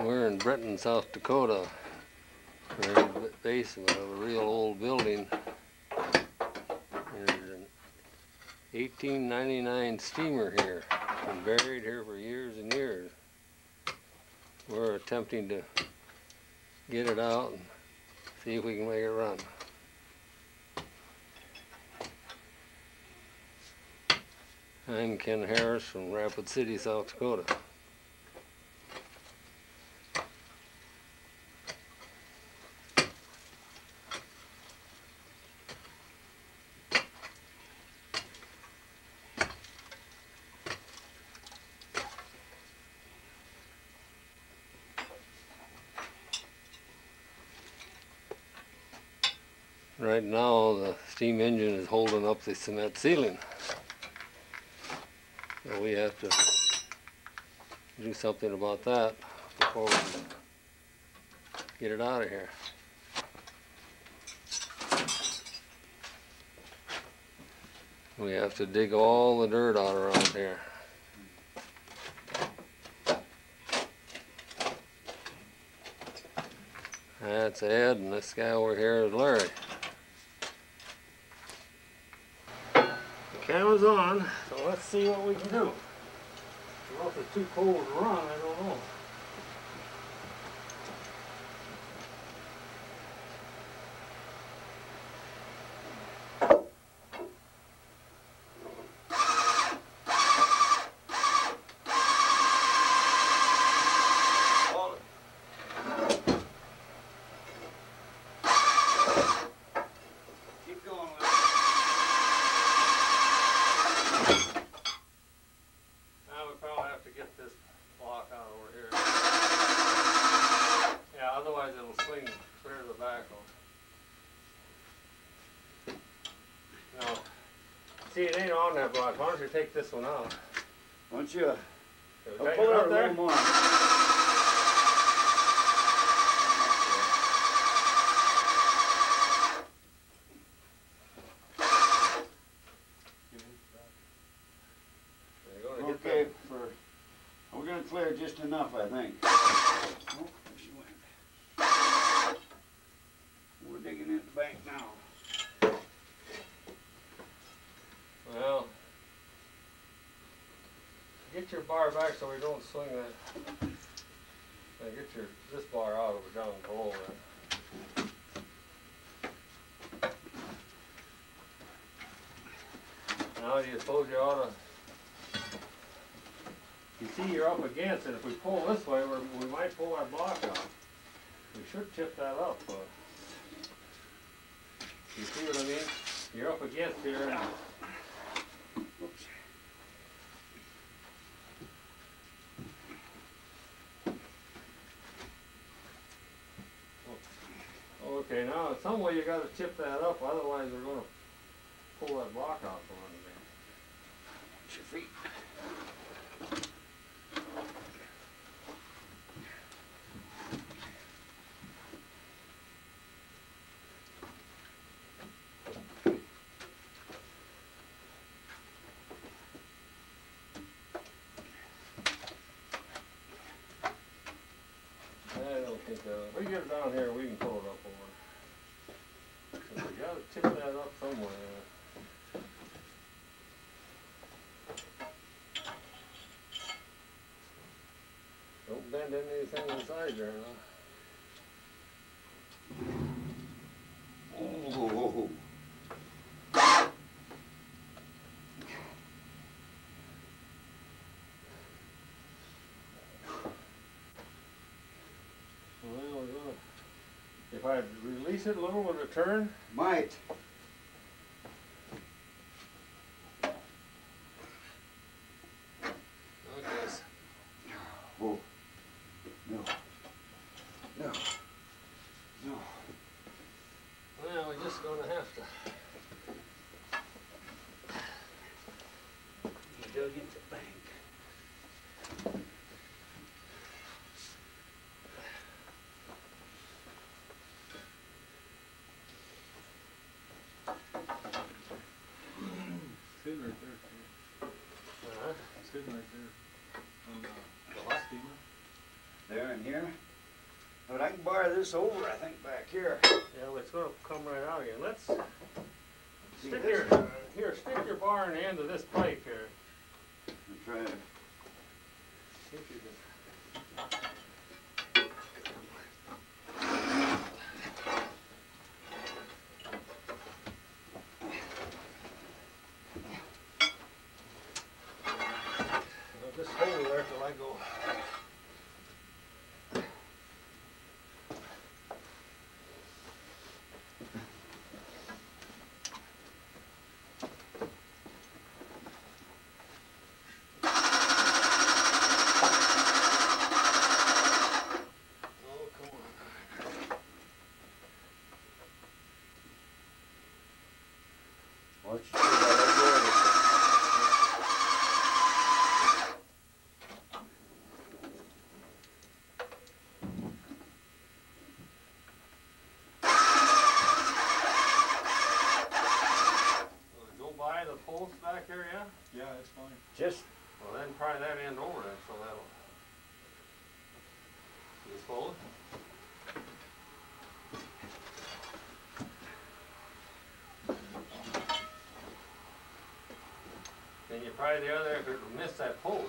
We're in Britton, South Dakota. We're in the basement of a real old building. There's an 1899 steamer here. It's been buried here for years and years. We're attempting to get it out and see if we can make it run. I'm Kenneth Harris from Rapid City, South Dakota. Right now, the steam engine is holding up the cement ceiling. So we have to do something about that before we can get it out of here. We have to dig all the dirt out around here. That's Ed, and this guy over here is Larry. The camera's on, so let's see what we can do. Well, if it's too cold to run, I don't know. Otherwise it'll swing clear to the back. No. See, it ain't on that block. Why don't you take this one out? Why don't you? Pull it out there. More. Okay, we're going to clear just enough, I think. Oh, there she went. We're digging in the bank now. Well, get your bar back so we don't swing that. Now get this bar out over down below that. Now do you suppose you ought to? You see, you're up against it. If we pull this way, we might pull our block out. We should tip that up. You see what I mean? You're up against here. And oops. Okay, now in some way you got to tip that up. Otherwise, we're going to pull that block out from under there. Watch your feet. If we get it down here, we can pull it up over. So we got to tip that up somewhere. Don't bend anything inside there now. Oh. If I release it a little, will it turn? Might. Okay. Oh. No. No. No. Well, we're just going to have to. You dug into the bank. Sitting right there. Sitting right there on the steamer. There. in here. But I can bar this over, I think, back here. Yeah, well, it's gonna come right out again. Let's See stick this? stick your bar in the end of this pipe here. I'll try it. See if you can. Just hold it there till I go. Oh, come on. Watch your foot, I'll let go of it. Go by the post back here, yeah? Yeah, that's fine. Just, Well, then pry that end over then, so that'll. Just hold it. Then you pry the other if it'll miss that post.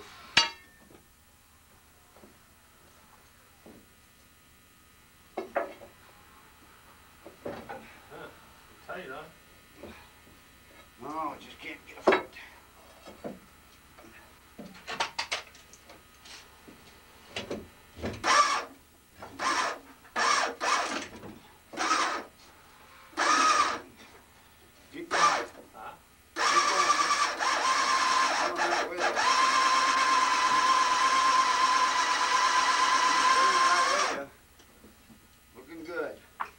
Huh, tight, huh? no, I just can't get a foot. Keep going. Huh? Keep going. Come on that way. Keep turning that way. Looking good.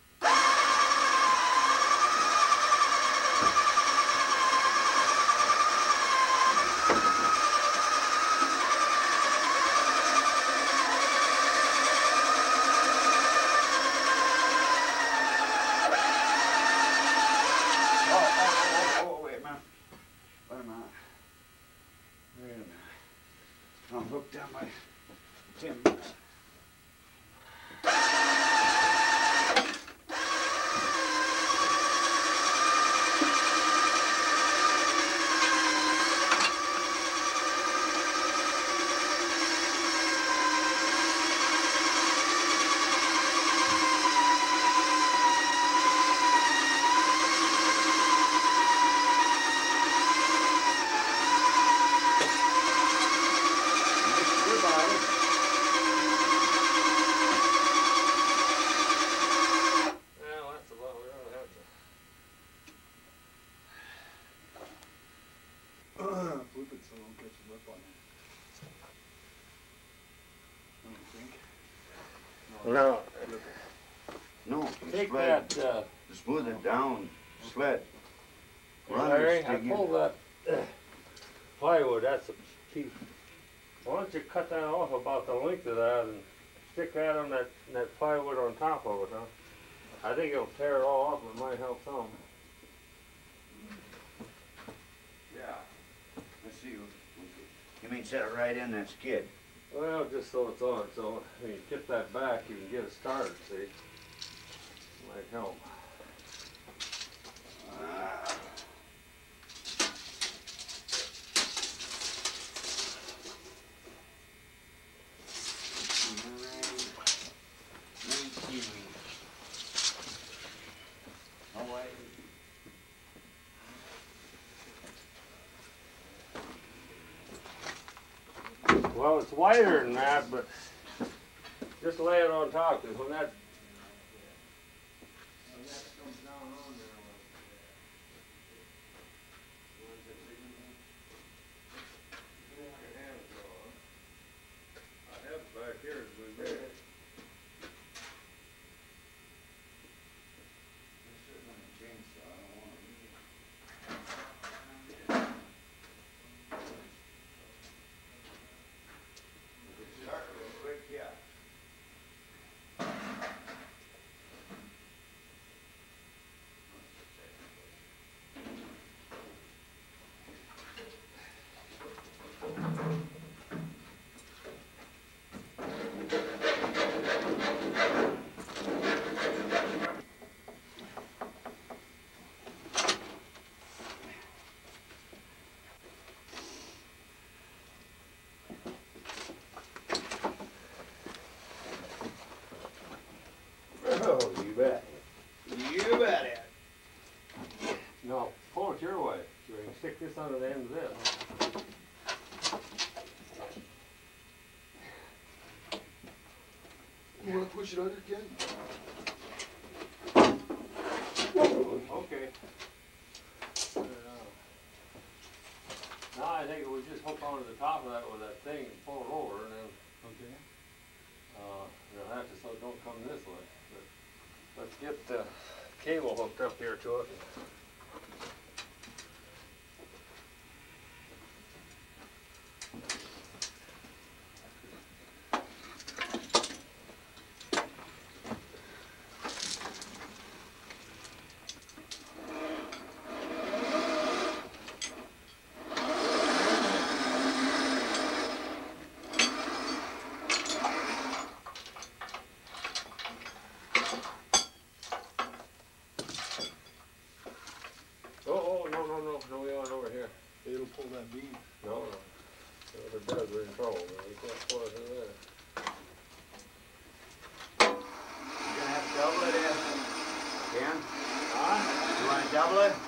Oh, wait a minute. Wait a minute. Wait a minute. I'm hooked on my timbers. Well, that's about, we're gonna have to. Flip it so it don't catch a lip on it. Don't you think? No, Flip it. No, take sled. that, Smooth it down, sled. Run or Larry, I stick in. pulled that plywood, that's a piece. Why don't you cut that off about the length of that and stick that on that plywood on top of it, huh? I think it'll tear it all off, and it might help some. Yeah. Let's see. You mean set it right in that skid? Well, just so it's on, so when you tip that back, you can get it started, see? Might help. Ah. Well, it's wider than that, but just lay it on top, because when that comes down on there, I have it back here as we read it. Start real quick, yeah. just under the end of this. You wanna push it under, Ken? Okay. Now I think we just hook onto the top of that with that thing and pull it over, and then Okay. you'll have to, so it don't come this way. But let's get the cable hooked up here to it. No, we aren't over here. It'll pull that beam. No. If it does, we're in trouble. We can't pull it in there. You're gonna have to double it in. Ken? Huh? You wanna double it?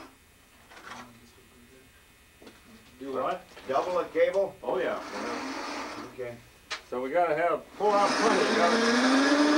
Do what? Double the cable? Oh, yeah. Okay. So we gotta have, pull out plenty. We gotta,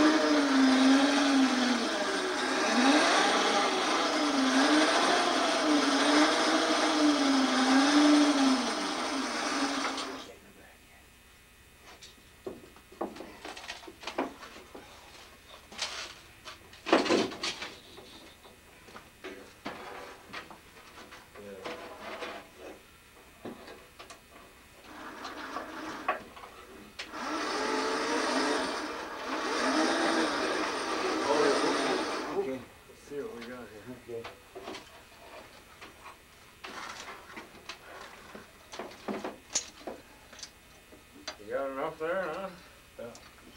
you got enough there, huh? Yeah.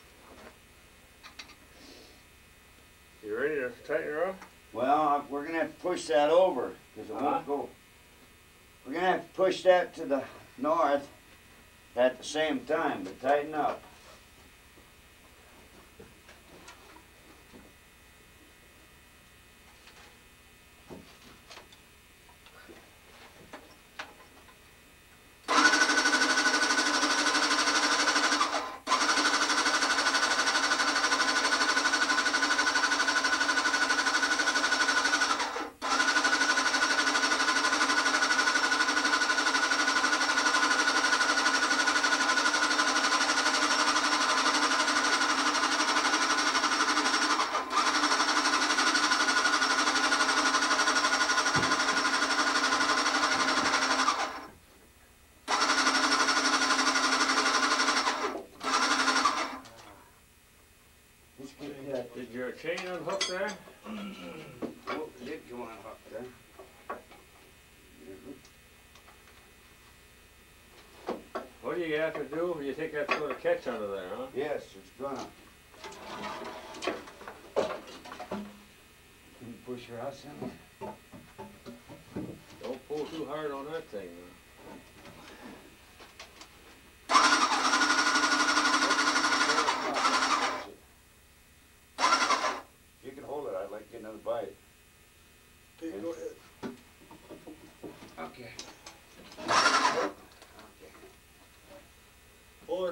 You ready to tighten her up? Well, we're gonna have to push that over, because it Huh? won't go. We're gonna have to push that to the north at the same time, but tighten up. Did your chain unhook there? Oh, it did go on hook there. What do you have to do? You take that sort of catch under there, huh? Yes, it's gonna. Can you push your ass in? Don't pull too hard on that thing, man. You can hold it, I'd like to get another bite. Okay, go ahead. Okay. Pull her.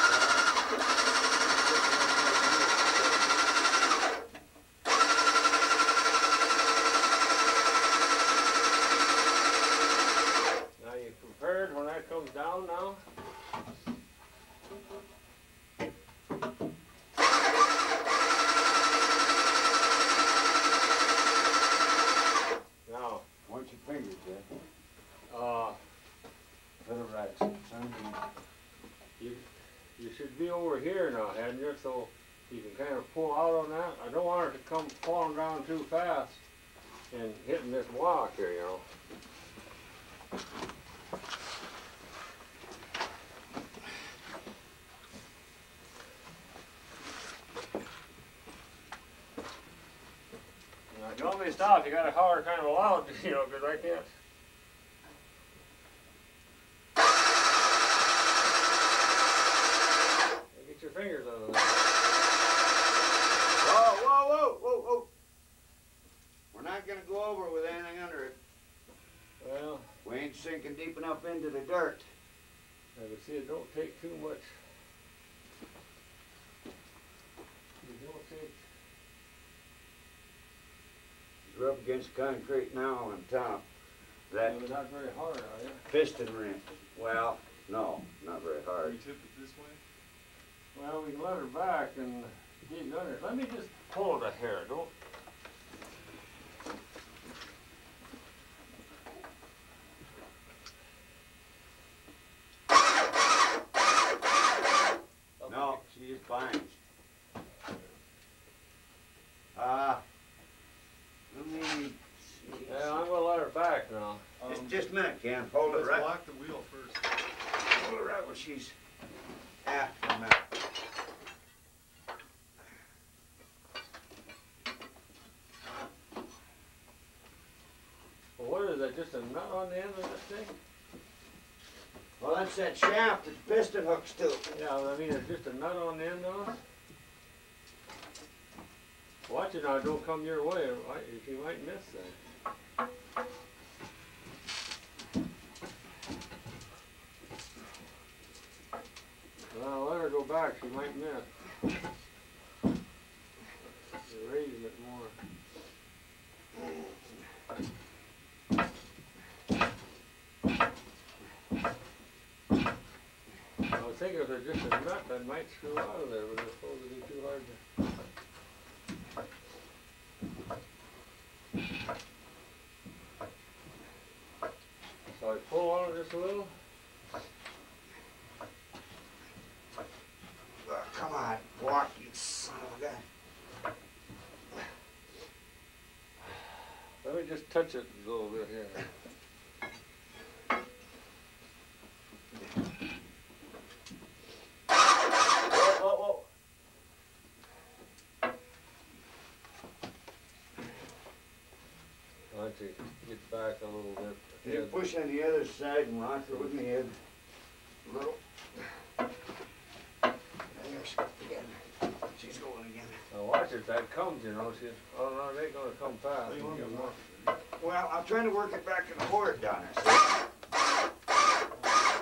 Now you prepared when that comes down now? Now, Watch your fingers, Jeff. For the right. you should be over here now, hadn't you? So you can kind of pull out on that. I don't want it to come falling down too fast and hitting this block here, you know. Now, if you want me to stop, you gotta holler kind of loud, you know, because I can't. Get your fingers out of there. Whoa, whoa, whoa, whoa, whoa. We're not gonna go over with anything under it. Well, We ain't sinking deep enough into the dirt. I can see it don't take too much. It don't take. We're up against concrete now on top. That You're not very hard, are you? piston ring. Well, no, not very Can hard. we tip it this way? Well, we can let her back and dig under. Let me just pull it a hair. Don't. No, she is fine. Let me see. Yeah, I'm gonna let her back now. Just a minute, Ken. Hold it Let's right. lock the wheel first. Hold it right where she's at for a minute. Well, what is that? Just a nut on the end of this thing? Well, that's that shaft that the piston hooks to. Yeah, I mean, it's just a nut on the end of it. Watch it now, don't come your way. You might miss that. Well, let her go back. She might miss. You're raising it more. I was thinking if it's just a nut, that might screw out of there, but it's supposed to be too hard to. So I pull on it just a little. Come on, walk, you son of a gun. Let me just touch it a little bit here. Whoa. Why don't you get back a little bit? You push on the other side and rock her with me head. A little. There she goes again. She's going again. Now watch it, that comes, you know. Oh no, it ain't gonna come fast. Hey, you want You me get to more. lock Well, I'm trying to work it back and forth down there. See? I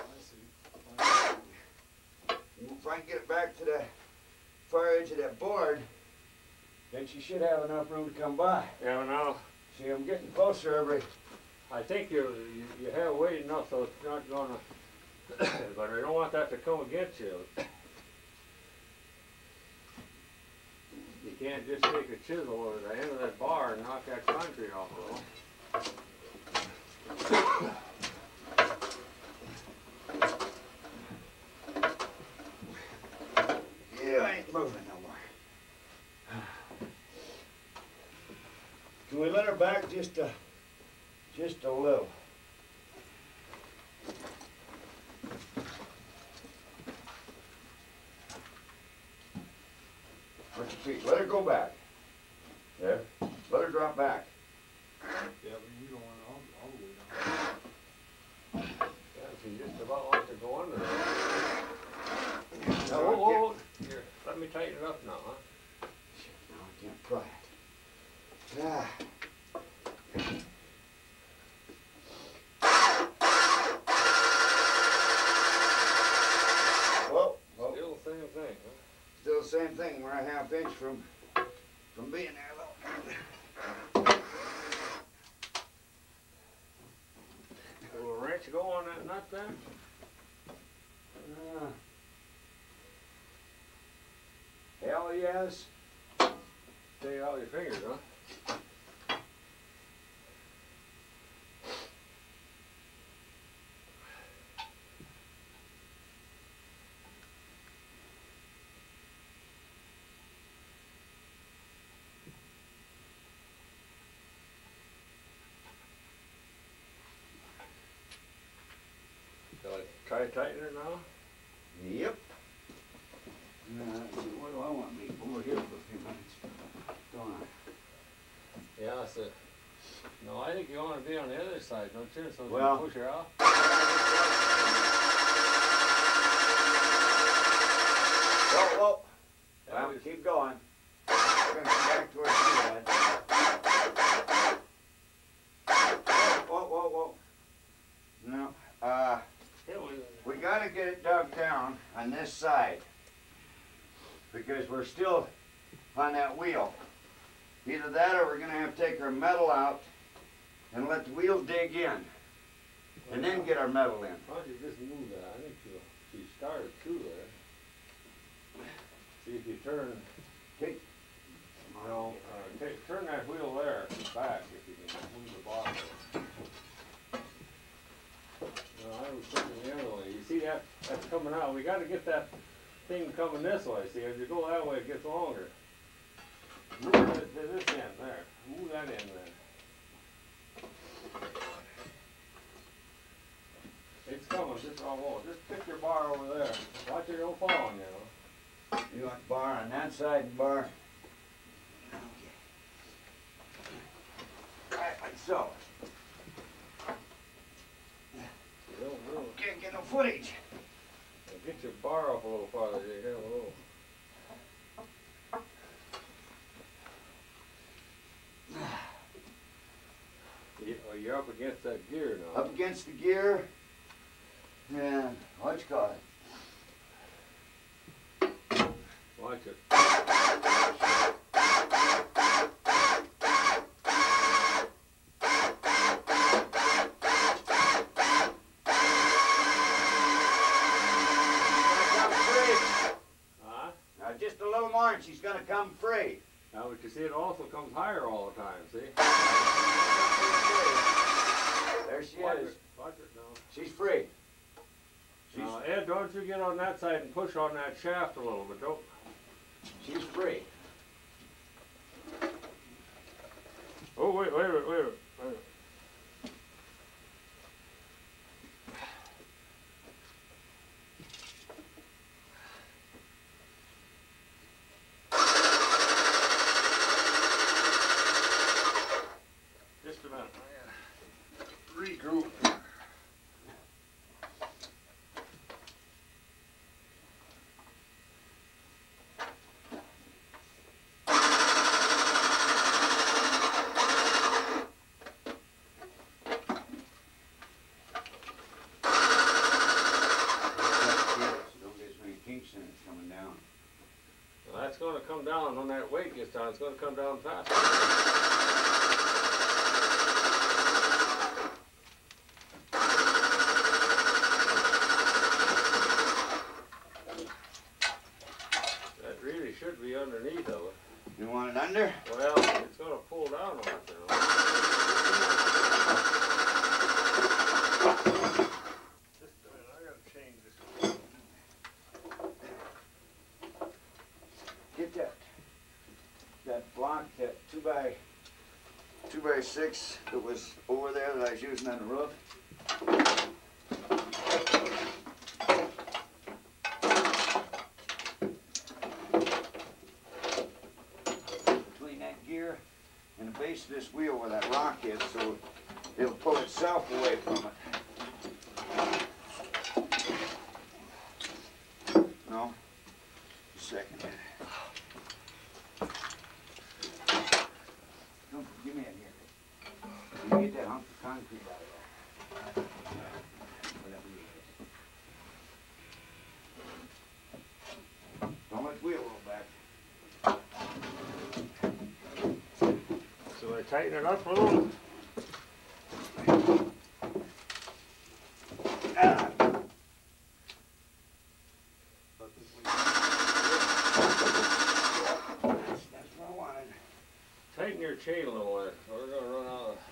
see. If I can get it back to the far edge of that board, then she should have enough room to come by. Yeah, now, See, I'm getting closer every. I think you have weight enough so it's not gonna, but I don't want that to come against you. You can't just take a chisel or the end of that bar and knock that concrete off, though. Yeah, I ain't moving no more. Can we let her back just a little? Watch your feet. Let her go back. There. Let her drop back. Yeah, but you don't want it all the way down. Yeah, she just about wants to go under there. No, Now, I whoa. Here, let me tighten it up now, huh? No, I can't pry it. Ah. Whoa. Still the same thing, huh? Still the same thing. We're a half inch from being there, though. Will a wrench go on that nut there? Hell yes. Take out your fingers, huh? Shall I try tightening it now? Yep. What do I want to be over here for a few minutes? Don't I? Yeah, so, no, I think you want to be on the other side, don't you? So you Well- can push her out. Whoa. That Well, was- keep going. We're gonna come back towards you, Dad. Whoa. on this side because we're still on that wheel. Either that or we're gonna have to take our metal out and let the wheel dig in and then get our metal in. Why don't you just move that? I think she started through there. See if you turn, Take, turn that wheel there back if you can move the bottom. No, I was thinking the other way. You see that's coming out. We got to get that thing coming this way. See, as you go that way, it gets longer. Move it to this end there. Move that in there. It's coming, just almost. Just pick your bar over there. Watch it don't fall on you. you want bar on that side and bar. Right, like so. Can't get no footage. Get your bar up a little farther. You have a little. You're up against that gear now. Up against the gear. And what you call it? Watch it. Just a little more and she's going to come free. Now, but you see, it also comes higher all the time, see? There she Watch is. it. Watch it now. She's free. Now, Ed, don't you get on that side and push on that shaft a little bit, don't. She's free. Oh, wait a minute. Regroup. Well, that's going to come down when that weight gets down. It's going to come down faster. Should be underneath of it. You want it under? Well, it's going to pull down on it now. Just a minute, I got to change this. Get that block, that 2x6 that was over there that I was using on the roof. And the base of this wheel where that rock is, so it'll pull itself away from it. No? Just a second. Come, give me that here. Can you get that hunk of concrete out of there? Whatever it is. Don't let the wheel roll back. So I tighten it up a little. That's what I wanted. Tighten your chain a little bit. We're going to run out of.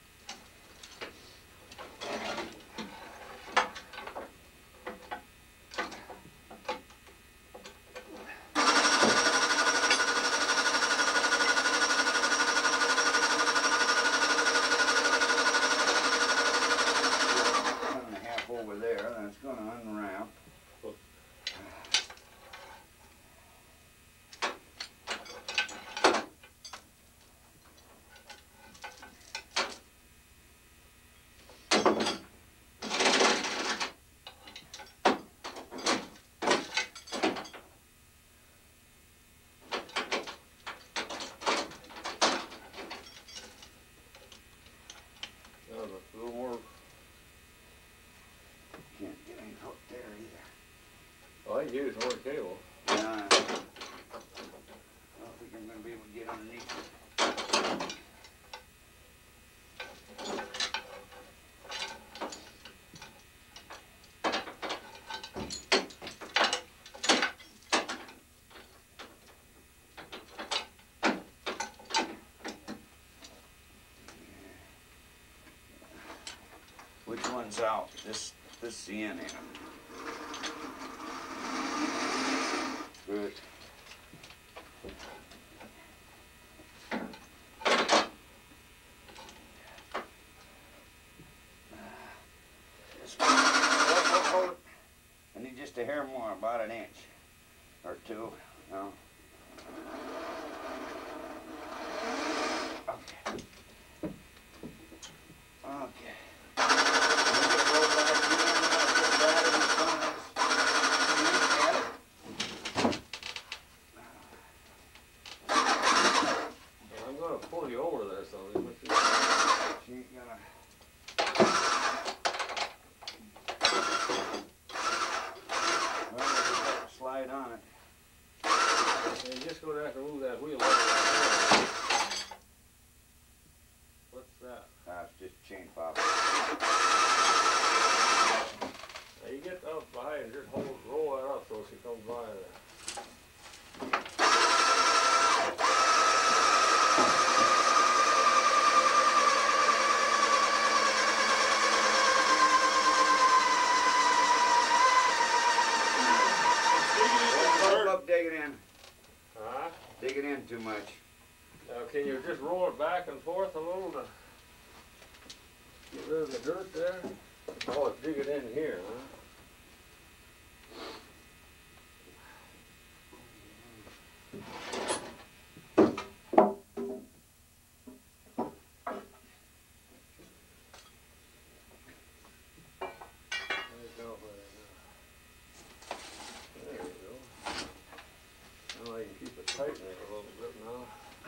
Over there, and it's going to unwrap. can use more cable. I don't think I'm gonna be able to get underneath it. Which one's out? This the end, ain't it? Good. Hold it. I need just a hair more, about an inch or two. No. Okay. Okay. I'm gonna pull you over there, so She ain't gonna. Well, we just slide on it. you just gonna have to move that wheel over there. What's that? It's just chain pop. Now you get up behind and just roll that up so she comes by there. Up, dig it in. Huh? Dig it in too much. Now can you just roll it back and forth a little to get rid of the dirt there? Oh, it's dig it in here, huh? Tightening it a little bit now.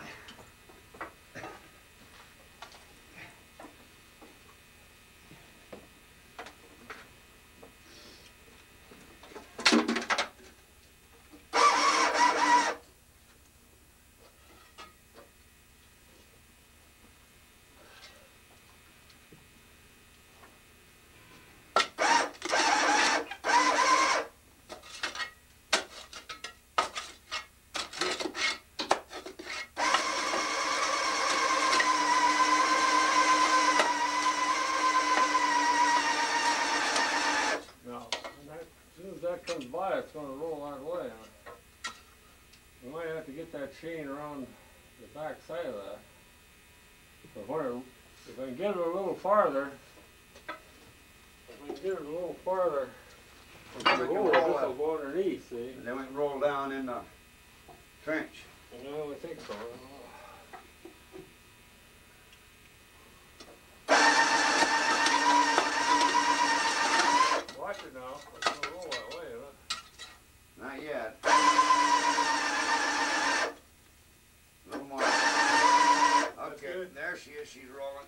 Comes by, it's going to roll that way. We might have to get that chain around the back side of that. But if I can get it a little farther, this will go underneath, see? And then we can roll down in the trench. No, I think so. Watch it now. It's going to roll that way, isn't it? Not yet. A little more. Okay, there she is. She's rolling.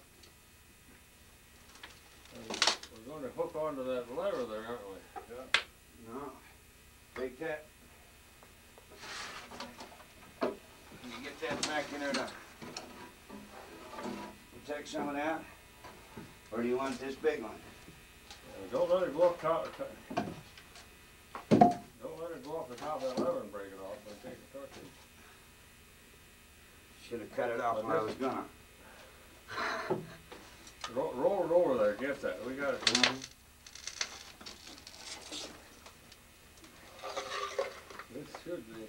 We're going to hook onto that lever there, aren't we? Yeah. No. Take that. Can you get that back in there to protect some of that? Or do you want this big one? Don't let it go up top. Don't let it go off the top of that lever and break it off. But take the torch. Should have cut it off when I was gonna. Roll it over there. Get that. We got it. This should be.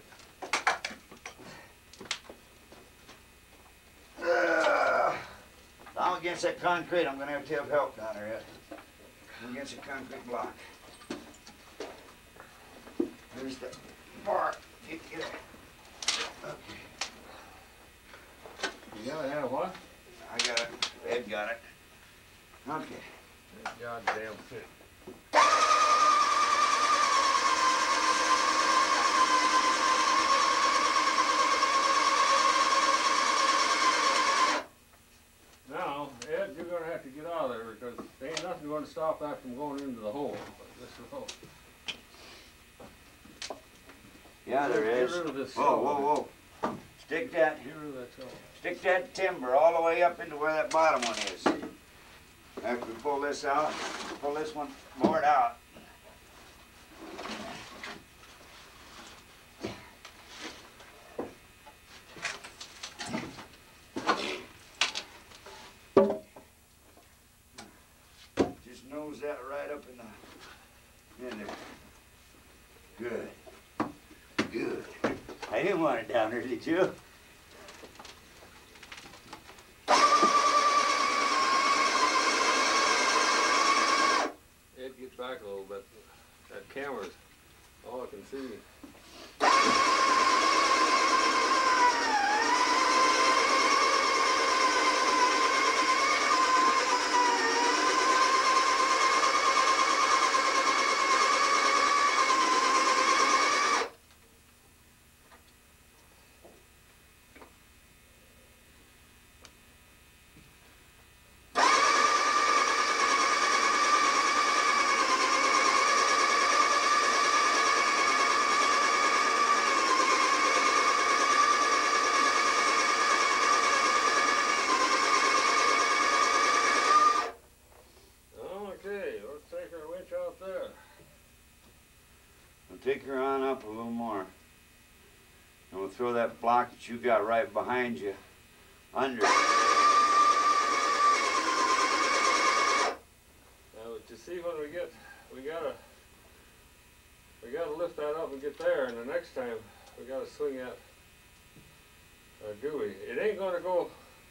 I'm against that concrete. I'm gonna have to have help down there yet. I'm against a concrete block. There's the bar. Get it. Okay. You gotta have what? I got it. Ed got it. Okay. Goddamn fit. Now, Ed, you're gonna have to get out of there because there ain't nothing going to stop that from going into the hole. This is the hole. Yeah, there Get is. rid of this Whoa, saw. whoa, whoa. Stick that saw. Stick that timber all the way up into where that bottom one is. After we pull this out, pull this one board out. Just nose that right up in there. Good. Good. I didn't want it down there, did you? It gets back a little bit. That camera's all I can see. Take her on up a little more. And we'll throw that block that you got right behind you under. Now, but you see when we gotta lift that up and get there, and the next time we gotta swing that gooey. It isn't gonna go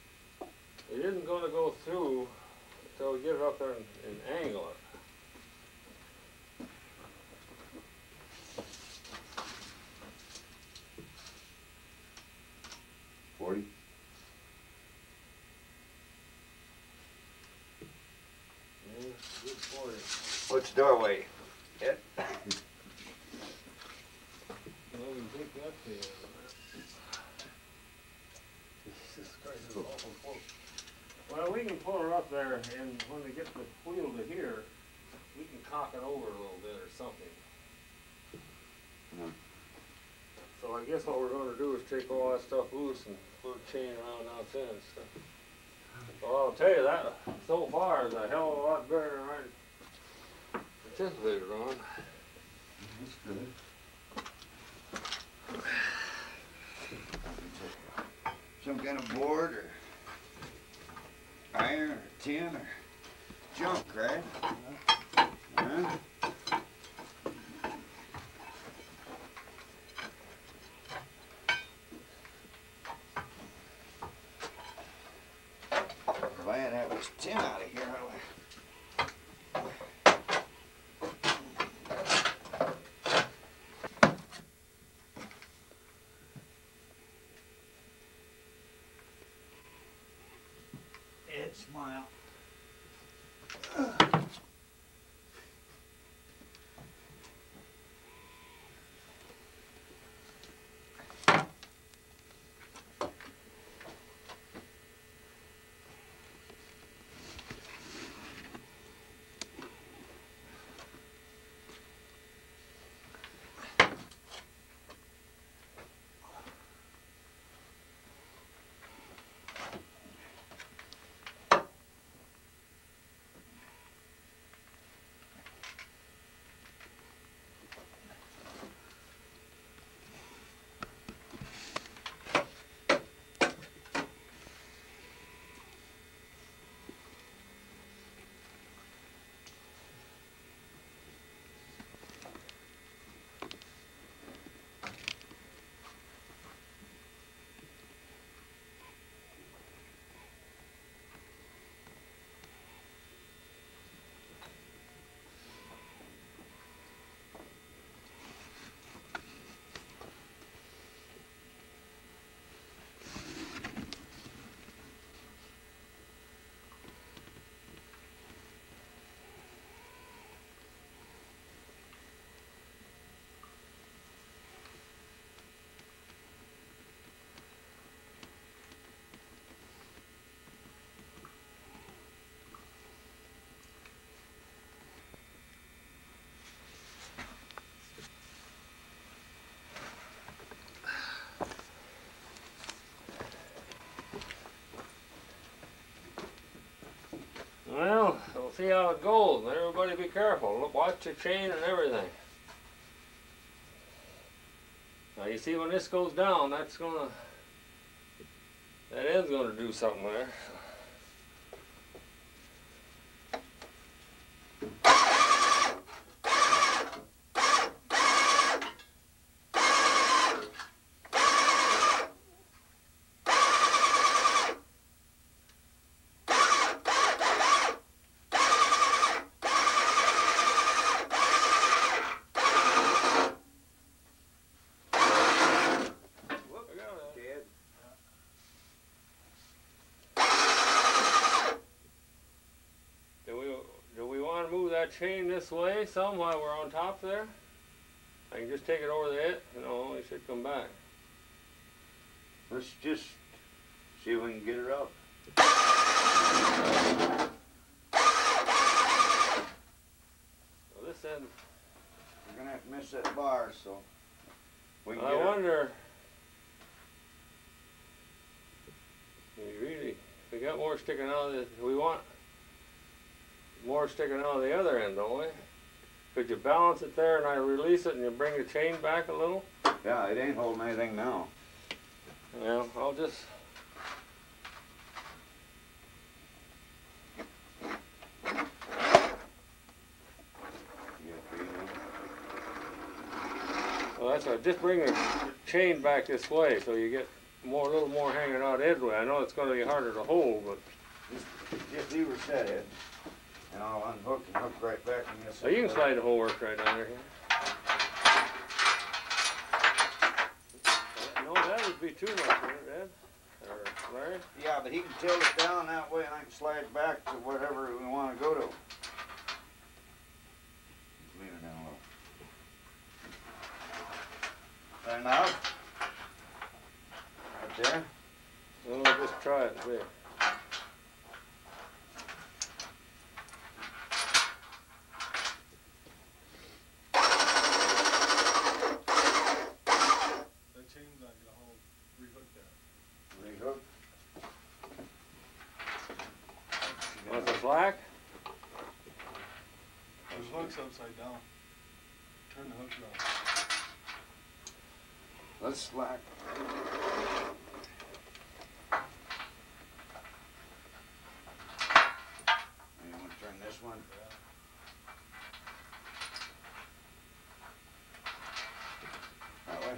through until we get it up there and angle it. 40. Yeah, good 40. What's the doorway? It? Well, we can take that to Jesus Christ, it's awful close. Well, we can pull her up there, and when we get the wheel to here, we can cock it over a little bit or something. No. So I guess what we're going to do is take all that stuff loose and put a chain around outside and stuff. Well, I'll tell you that so far is a hell of a lot better than I anticipated on. That's good. Some kind of board or iron or tin or junk, right? Huh? If I had to have this tin out of here, Ed, smile. see how it goes, and everybody be careful. Look, watch the chain and everything. Now you see when this goes down, that end's gonna do something there. Chain this way some while we're on top there. I can just take it over the edge. No, it should come back. Let's just see if we can get her up. Well, this end. We're gonna have to miss that bar, so we can I get her. wonder. We got more sticking out of this. We want more sticking out of the other end, don't we? Could you balance it there and I release it and you bring the chain back a little? Yeah, it ain't holding anything now. Well, I'll just... Well, that's right. Just bring the chain back this way so you get a little more hanging out edgeway. I know it's going to be harder to hold, but... Just leave her set it. And I'll unhook and hook right back in this. So you can slide the whole work right under here. No, that would be too much, wouldn't it, Ed? Or Larry? Yeah, but he can tilt it down that way and I can slide it back to whatever we want to go to. Lean her down low. That enough? Right there? Well, we'll just try it and see. Want the slack? The hook's upside down. Turn the hook around. Let's slack. You want to turn this one? That way?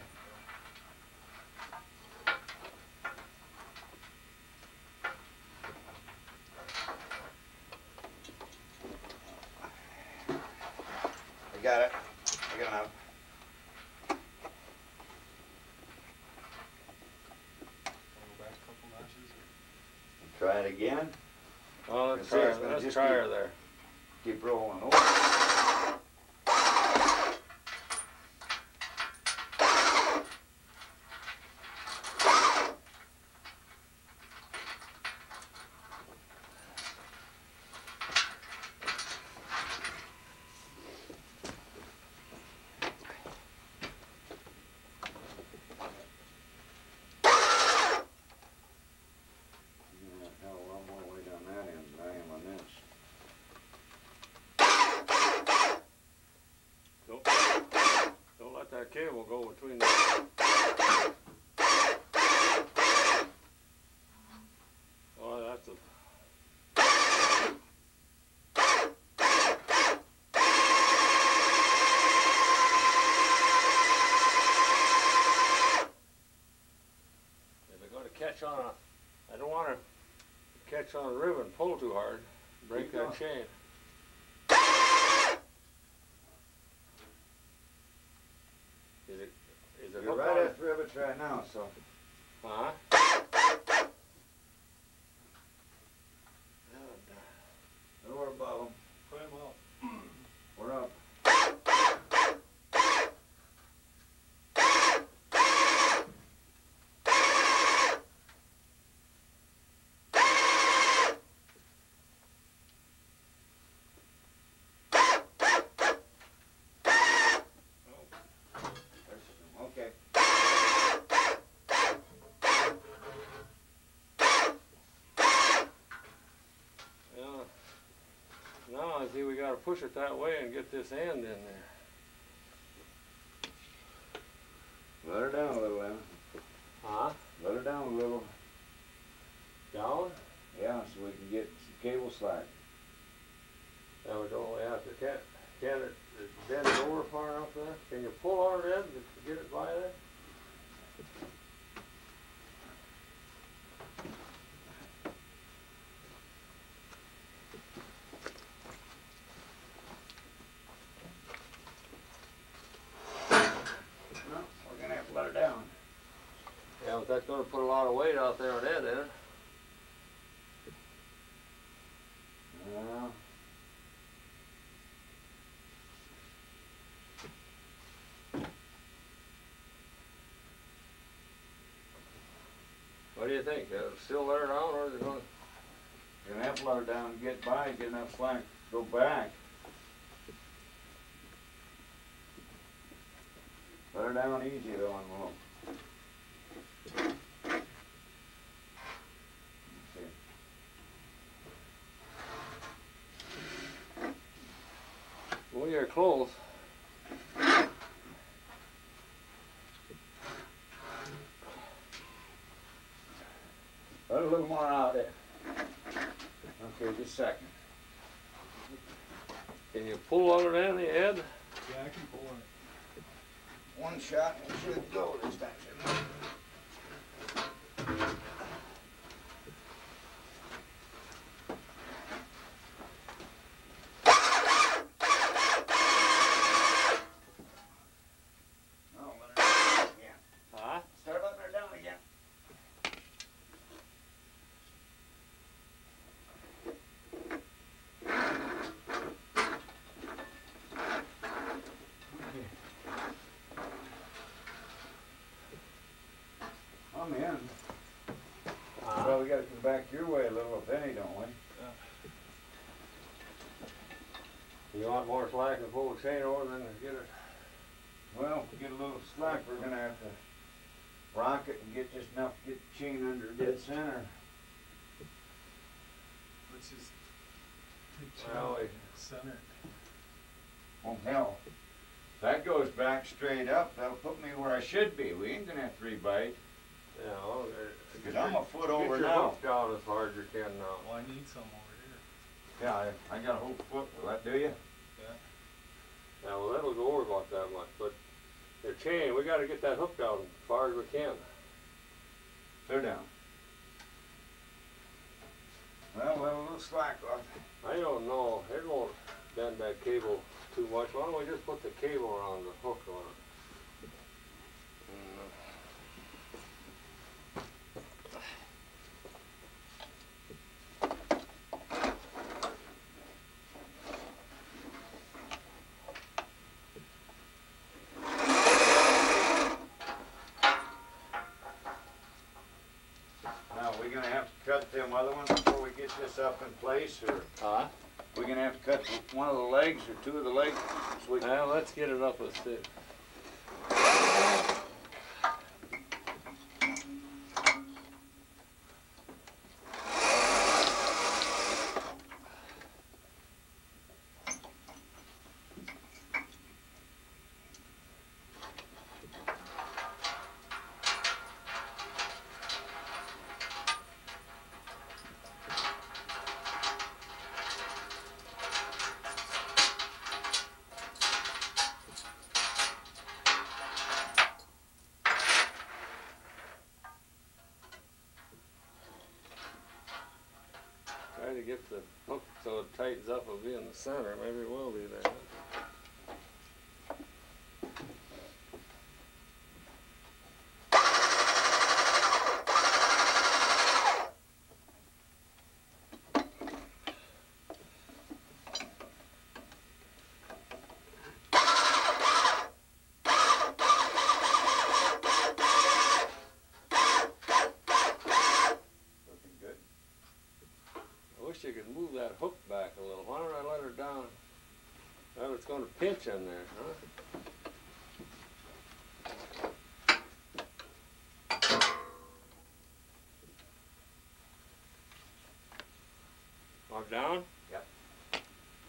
I got it. I got enough. Try it again. Well, let's try her there. Keep rolling over. That cable go between the... Oh, that's a... If I go to catch on a... I don't want to catch on a ribbon, pull too hard, break that chain. You're right at the rivets right now, so. Huh? We're above them. Put him up. We're up. Okay. Now I see we gotta push it that way and get this end in there. Let her down a little, Emma. Huh? Let her down a little. Down? Yeah, so we can get some cable slack. Now we don't have to, can it bend it over far enough there? Can you pull on it, Ed, to get it by there? No, we're gonna have to let her down. Yeah, but that's gonna put a lot of weight out there on Ed, isn't it? Well, What do you think? Still let her down, or is it gonna? you're gonna have to let her down and get by, get enough slack, go back. Let her down easy though, and we'll. See. Well, you're close. Let a little more out there. Okay, just a second. Can you pull on it, Andy, Ed? Yeah, I can pull on it. One shot and it should go this time, shouldn't it? Oh, let her down again. Huh? Start letting her down again. I'm in. Well, we gotta come back your way a little, if any, don't we? You want more slack and pull the chain over, then get it. Well, if we get a little slack, we're gonna have to rock it and get just enough to get the chain under dead center. Let's just take Well, channel center. Oh, hell. If that goes back straight up, that'll put me where I should be. We ain't gonna have 3 bites. Yeah, well, Because I'm a foot over get your now. hook down as hard as you can now. Well, I need some over here. Yeah, I got a whole foot. Will that do you? Yeah, well, that'll go over about that much, but the chain, we gotta get that hook down as far as we can. They're down. Well, we'll have a little slack off. I don't know, it won't bend that cable too much. Why don't we just put the cable around the hook on it? Now, we're gonna have to cut them other ones before we get this up in place, or Huh? we're gonna have to cut one of the legs or 2 of the legs so we can. Well, let's get it up a stick. Try to get the hook so it tightens up, it'll be in the center. Maybe it will be there. Looking good. I wish you could move that hook back a little. Why don't I let her down? Well, it's going to pinch in there, huh? Or down? Yep.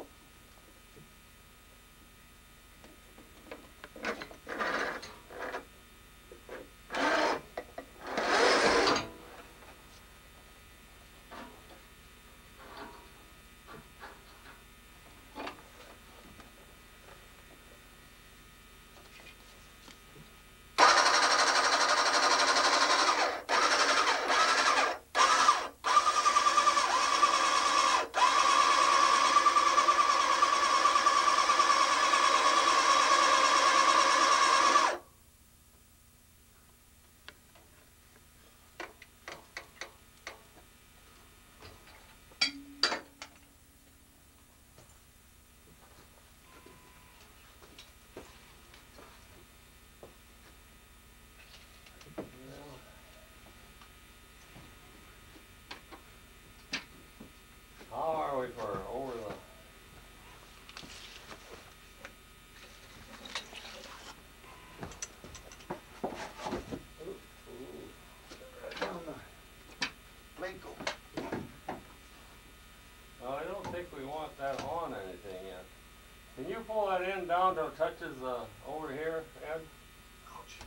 want that on anything yet. Can you pull that end down till it touches over here, Ed? Ouch.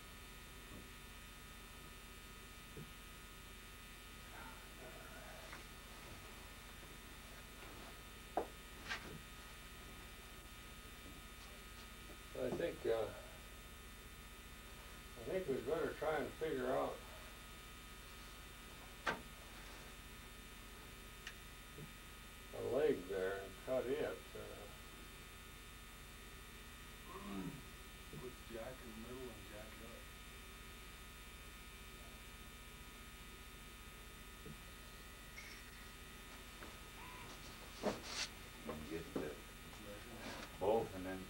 I think we better try and figure out a leg there and cut it. Put the jack in the middle and jack it up. And get the both and then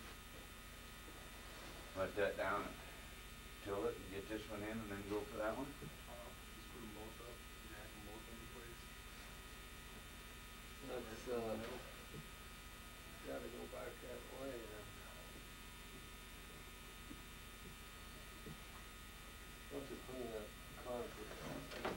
let that down and tilt it and get this one in and then go for that one? Just put them both up, jack them both into place. That's gotta go back that way then. Once you clean that concrete off.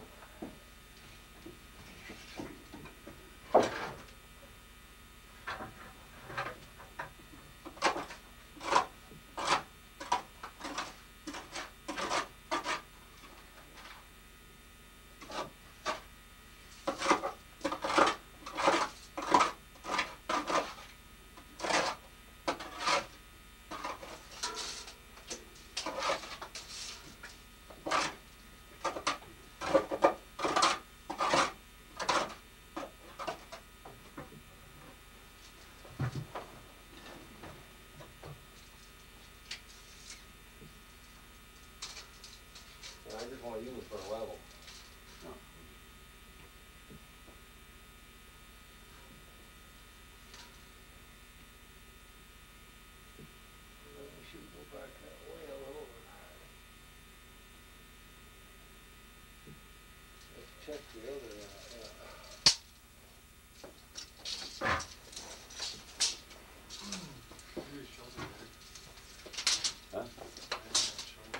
I just want to use it for a level. No. We should go back that way a little. Let's check the other Here's a shoulder there. Huh? Right, that shoulder.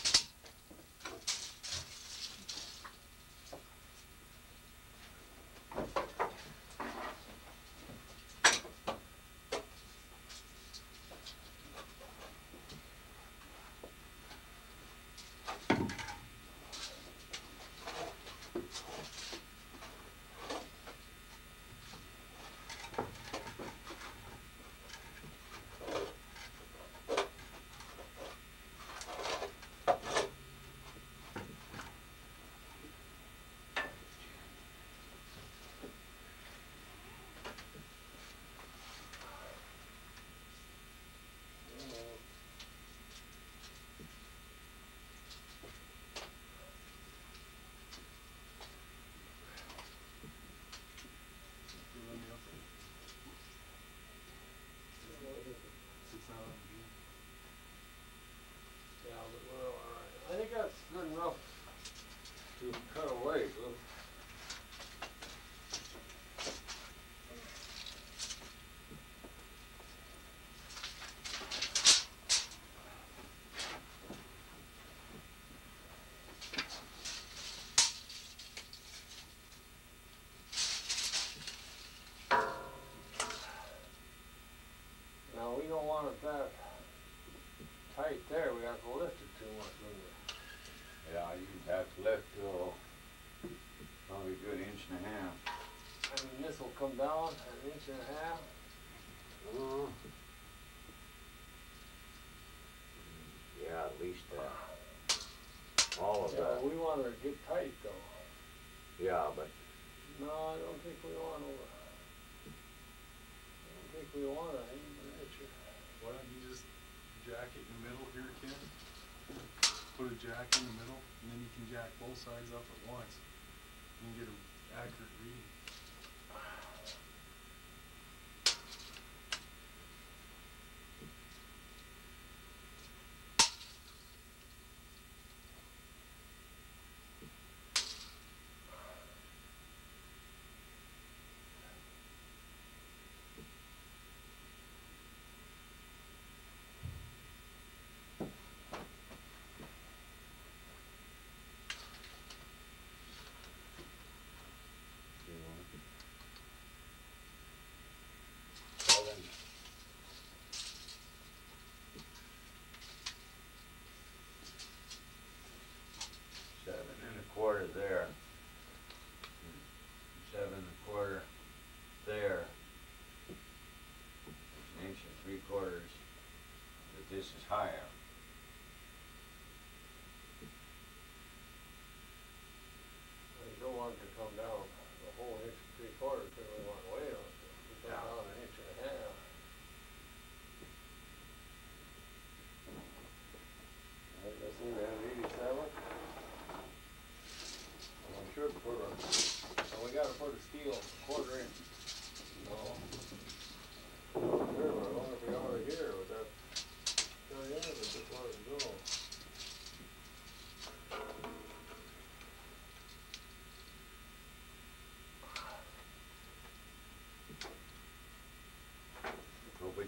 Yeah, but we're all right. I think that's good enough to cut a leg. Now we don't want it that tight there. We have to lift it too much, wouldn't we? Yeah, you'd have to lift to probably a good inch and a half. I mean, this will come down an inch and a half. Yeah, at least that. All of Yeah, that. we want her to get tight though. Yeah, but No, I don't think we want to. I don't think we want to even itch her. Why don't you just jack it in the middle here, Ken? Put a jack in the middle, and then you can jack both sides up at once. You can get an accurate reading. you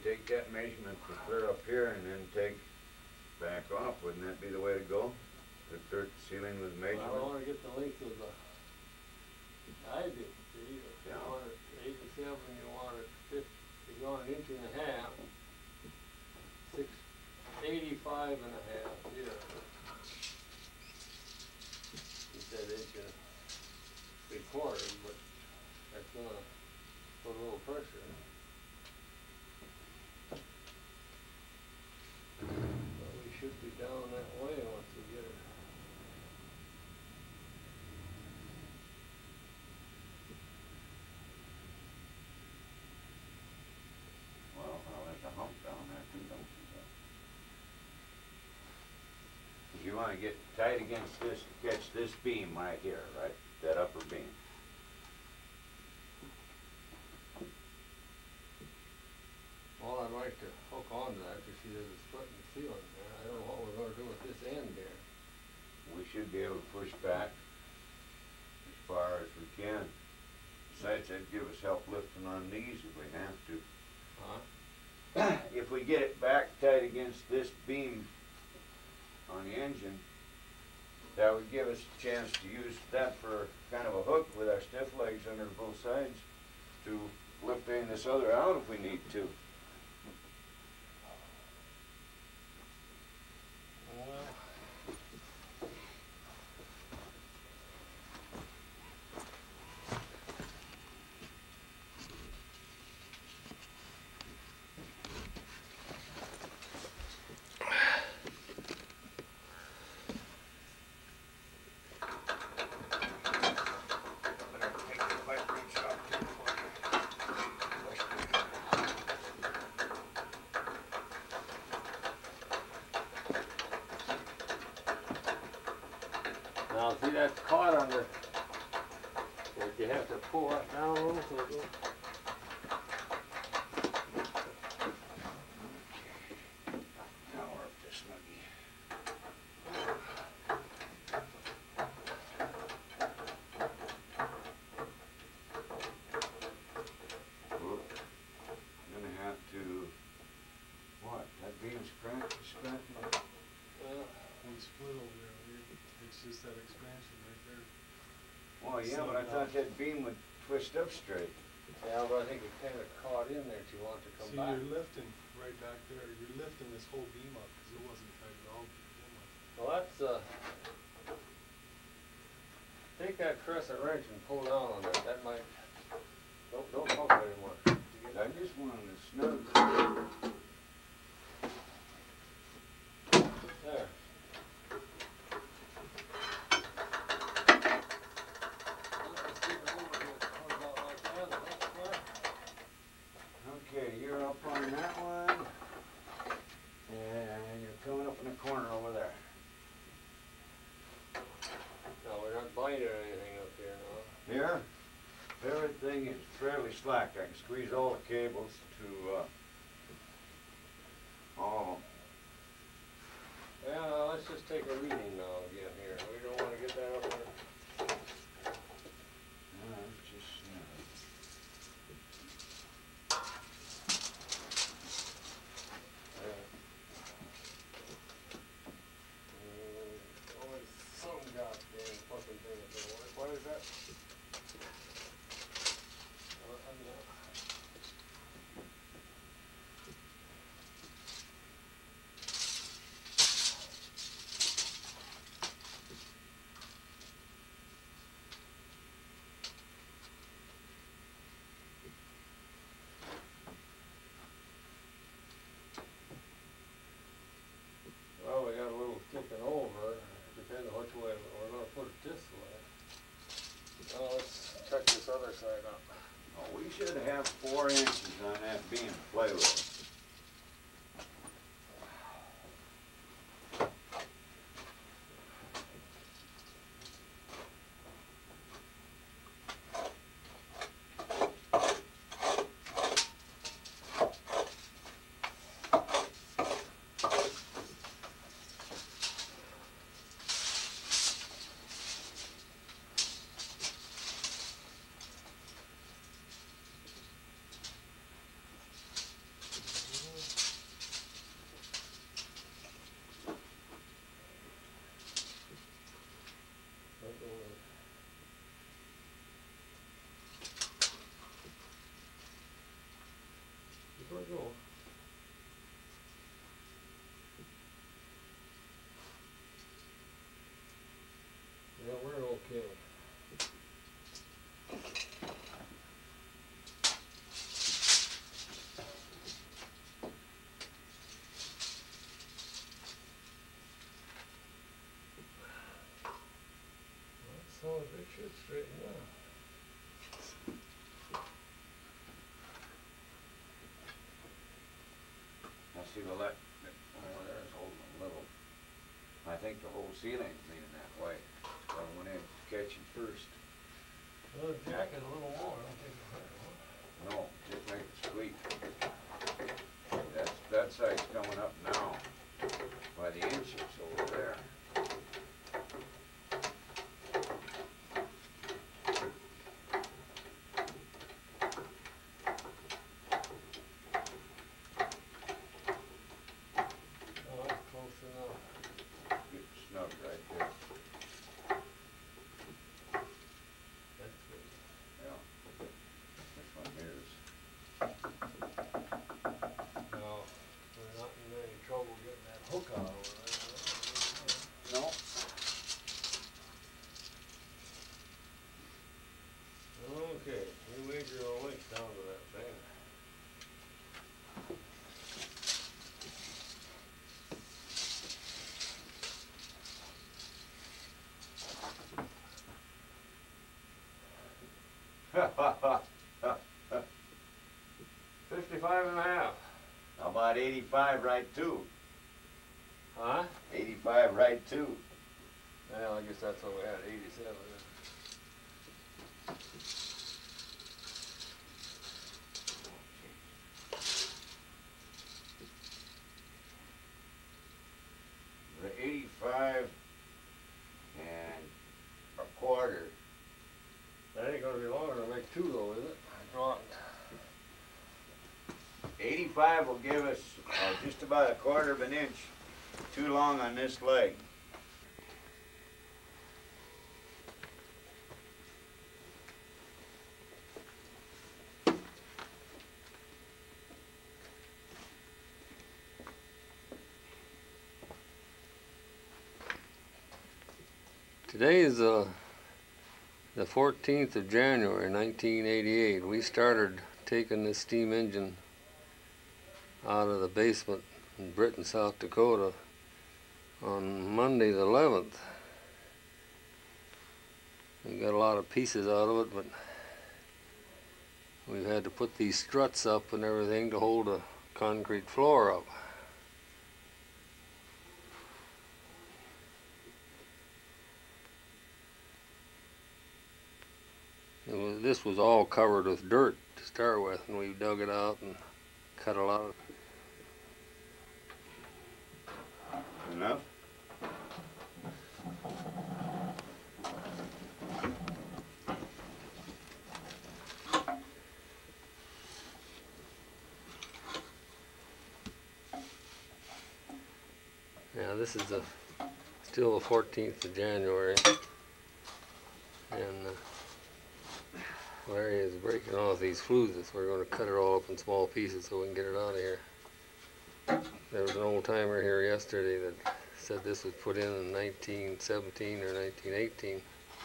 take that measurement for clear up here and then take back off. Wouldn't that be the way to go? The dirt ceiling with I don't measurement? wanna get the length of the, I do, see, if you Yeah. want it 87, you want it 50, you want an inch and a half, 85 and a half, yeah. He said inch and 3/4, but that's gonna put a little pressure. But we should be down that way once we get it. Well, there's a hump down there too, don't you? You want to get tight against this, catch this beam right here, right? That upper beam. Well, I'd like to hook onto that to see there's a split in the ceiling there. I don't know what we're gonna do with this end there. We should be able to push back as far as we can. Besides, that'd give us help lifting on these if we have to. Huh? If we get it back tight against this beam on the engine, that would give us a chance to use that for kind of a hook with our stiff legs under both sides to lift any of this other out if we need to. Now, see, that's caught on the, but you have to pull that down a little so it goes. Now we're up to snuggie. Whoop. I'm gonna have to, what, that beam's cracked, scratching? We split over there. It's just that expansion right there. Well, yeah, but I thought that beam would twist up straight. Yeah, but I think it kinda caught in there too, want to come See, back. you're lifting right back there. You're lifting this whole beam up because it wasn't tight at all to begin with. Well, that's, take that crescent wrench and pull down on that, that might, don't pump anymore. I just wanted to snug. There. Okay, you're up on that one. And you're coming up in the corner over there. No, we're not binding anything up here, no. Here, everything is fairly slack. I can squeeze all the cables to all of them. Yeah, now let's just take a reading now again here. We don't wanna get that up there. It's just snug. Always some goddamn fucking thing that don't work. What is that? Well, we got a little sticking over, depending on which way we're gonna put it this way. Well, let's check this other side out. Oh, we should have 4 inches on that beam to play with. Oh, it should straighten out. Now see, well there's holding a little. I think the whole ceiling's leaning that way. So I went in to catch it first. Well, jack it a little more, I don't think it'll hurt, huh? No, just make it squeak. That side's coming up now by the inches over there. Oh, that's close enough. Get snug right there. That's good. Yeah. This one here is. No, we're not in any trouble getting that hook out over there. No. Okay, you made your links down to that thing. How 55.5. about 85 right too? Huh? 85 right too. Well, I guess that's what we had, 87. The 85 and a quarter. That ain't gonna be long enough to make two though, is it? Right. 85 will give us just about a quarter of an inch too long on this leg. Today is the 14th of January 1988. We started taking this steam engine out of the basement in Britton, South Dakota on Monday the 11th. We got a lot of pieces out of it, but we've had to put these struts up and everything to hold the concrete floor up. This was all covered with dirt to start with, and we dug it out and cut a lot of. Enough? Yeah, this is still the 14th of January, and Larry is breaking off these fuses. We're going to cut it all up in small pieces so we can get it out of here. There was an old timer here yesterday that said this was put in 1917 or 1918.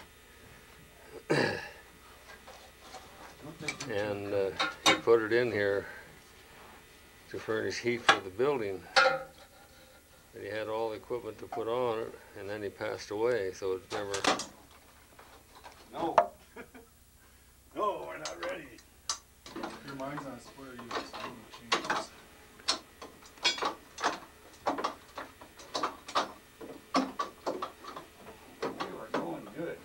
And he put it in here to furnish heat for the building. But he had all the equipment to put on it, and then he passed away, so it's never. No. No, we're not ready. Your mind's on square use, so I'm gonna change this. We were going good.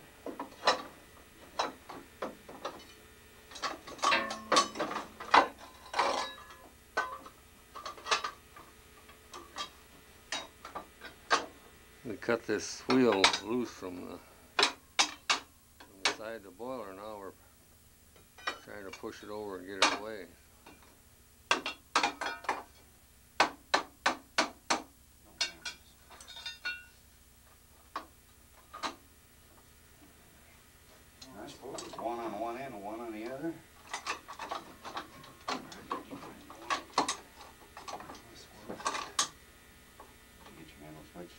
We cut this wheel loose from the side of the boiler. Now we're trying to push it over and get it away. I suppose it's one on one end and one on the other. Get your handle switched.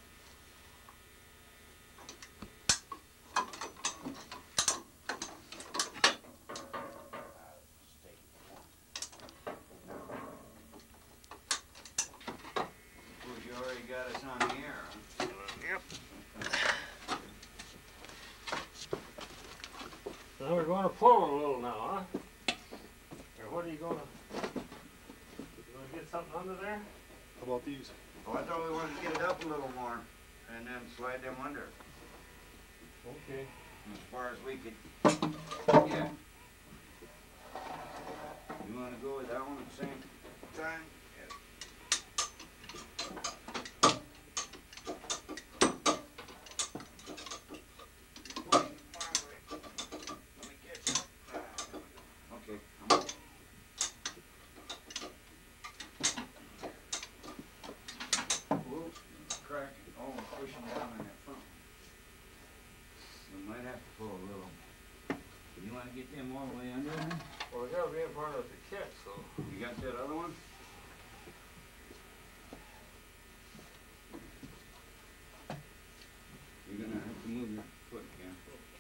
Suppose you already got us on the air, huh? Yep. Now we're going to pull a little now, huh? Or what are you going to? You going to get something under there? How about these? Oh, I thought we wanted to get it up a little more and then slide them under. Okay. As far as we could. Yeah. You want to go with that one at the same time? Get them all the way under there? Well, we got to be in front of the catch, so. You got that other one? You're gonna have to move your foot, Ken.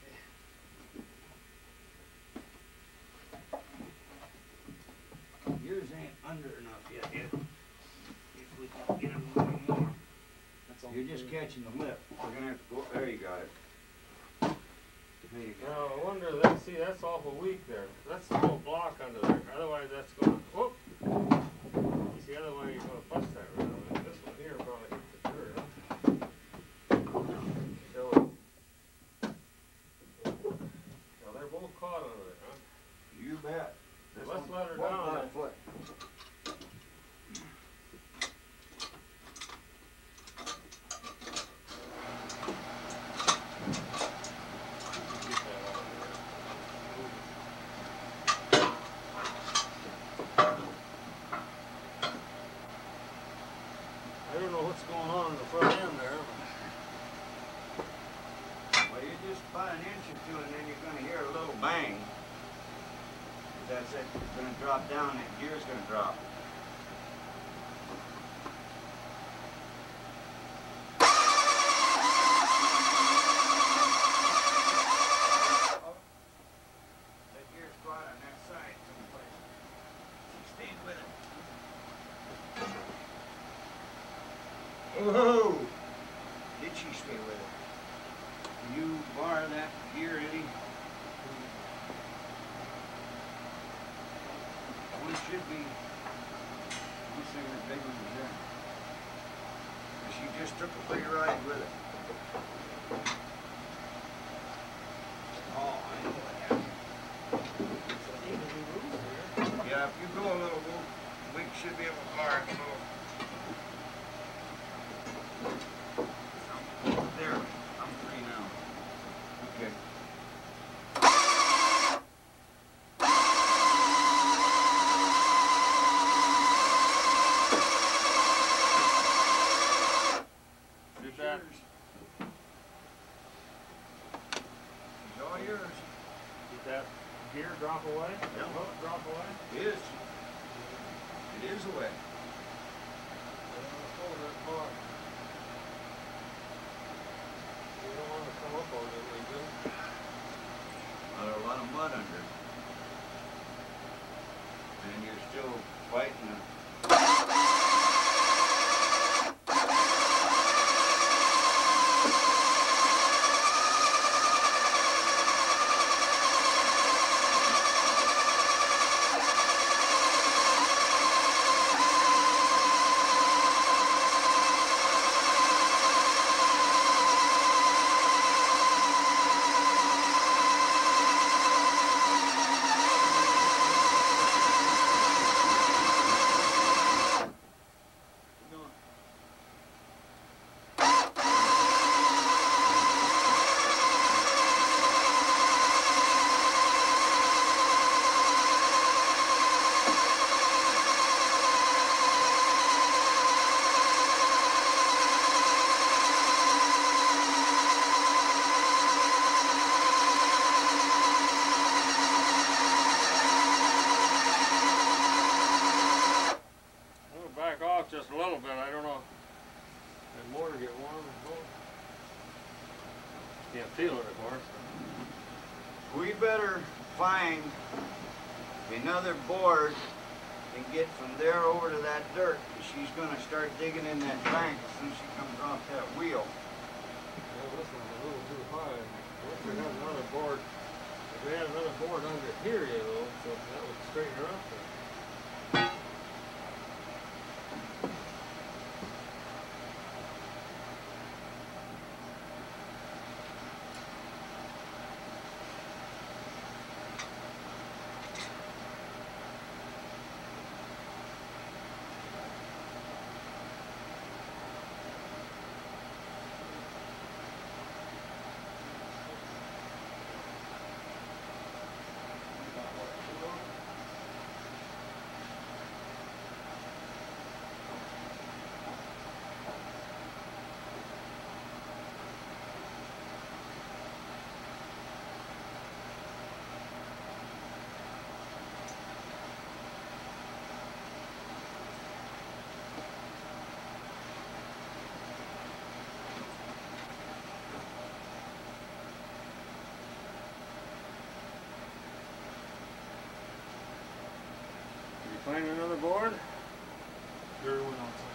Okay. Yours ain't under enough yet. If we can get them a little more. That's all. You're just catching the lip. We're gonna have to go. There you got it. There you go. Now, I wonder, that, see, that's awful weak there. That's the whole block under there. Otherwise, that's going to, whoop. You see, otherwise you're going to bust that right over there. This one here probably hit the dirt, huh? So they're both caught under there, huh? You bet. This Let's one- let her one down flat then. foot. I don't know what's going on in the front end there. Well, you just about an inch or two, and then you're going to hear a little bang. That's it. It's going to drop down. That gear's going to drop. That gear's flat on that side someplace. She stayed with it. Whoa! Did she stay with it? Can you bar that gear, Eddie? One should be. One thing that big one was there. But she just took a free ride with it. Oh, I know what happened. Yeah, if you go a little, we should be able to bar it a little. There, I'm free now. Okay. Did that, It's all yours. did that gear drop away? Yep. Hook drop away? It is. It is away. Hold that bar. You don't want to come up on it, we do. There's a lot of mud under it. And you're still fighting it. Just a little bit, I don't know. And more to get warm and cold. Can't feel it, of course. We better find another board and get from there over to that dirt. She's gonna start digging in that bank as soon as she comes off that wheel. Well, this one's a little too high. Unless we have another board that We have another board under here, you know, so that would straighten her up then. Find another board? There went outside.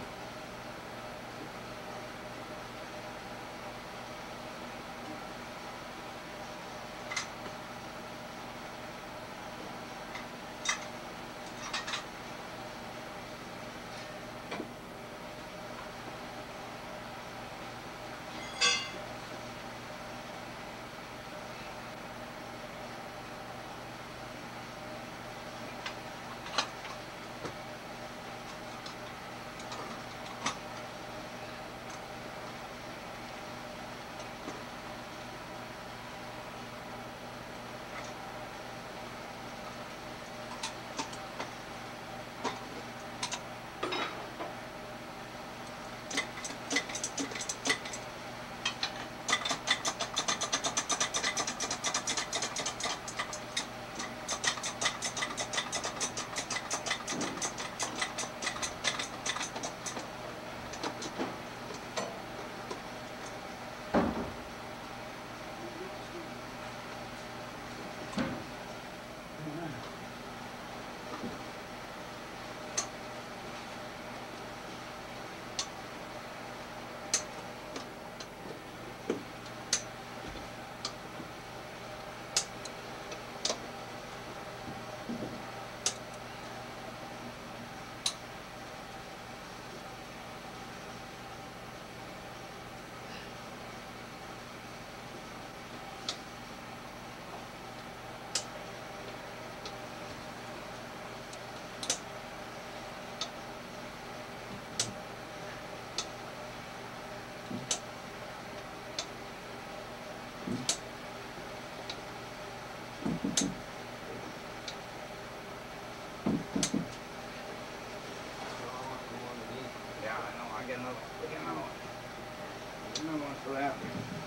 Yeah, I know. I get another one. Get another one. Get another one for that.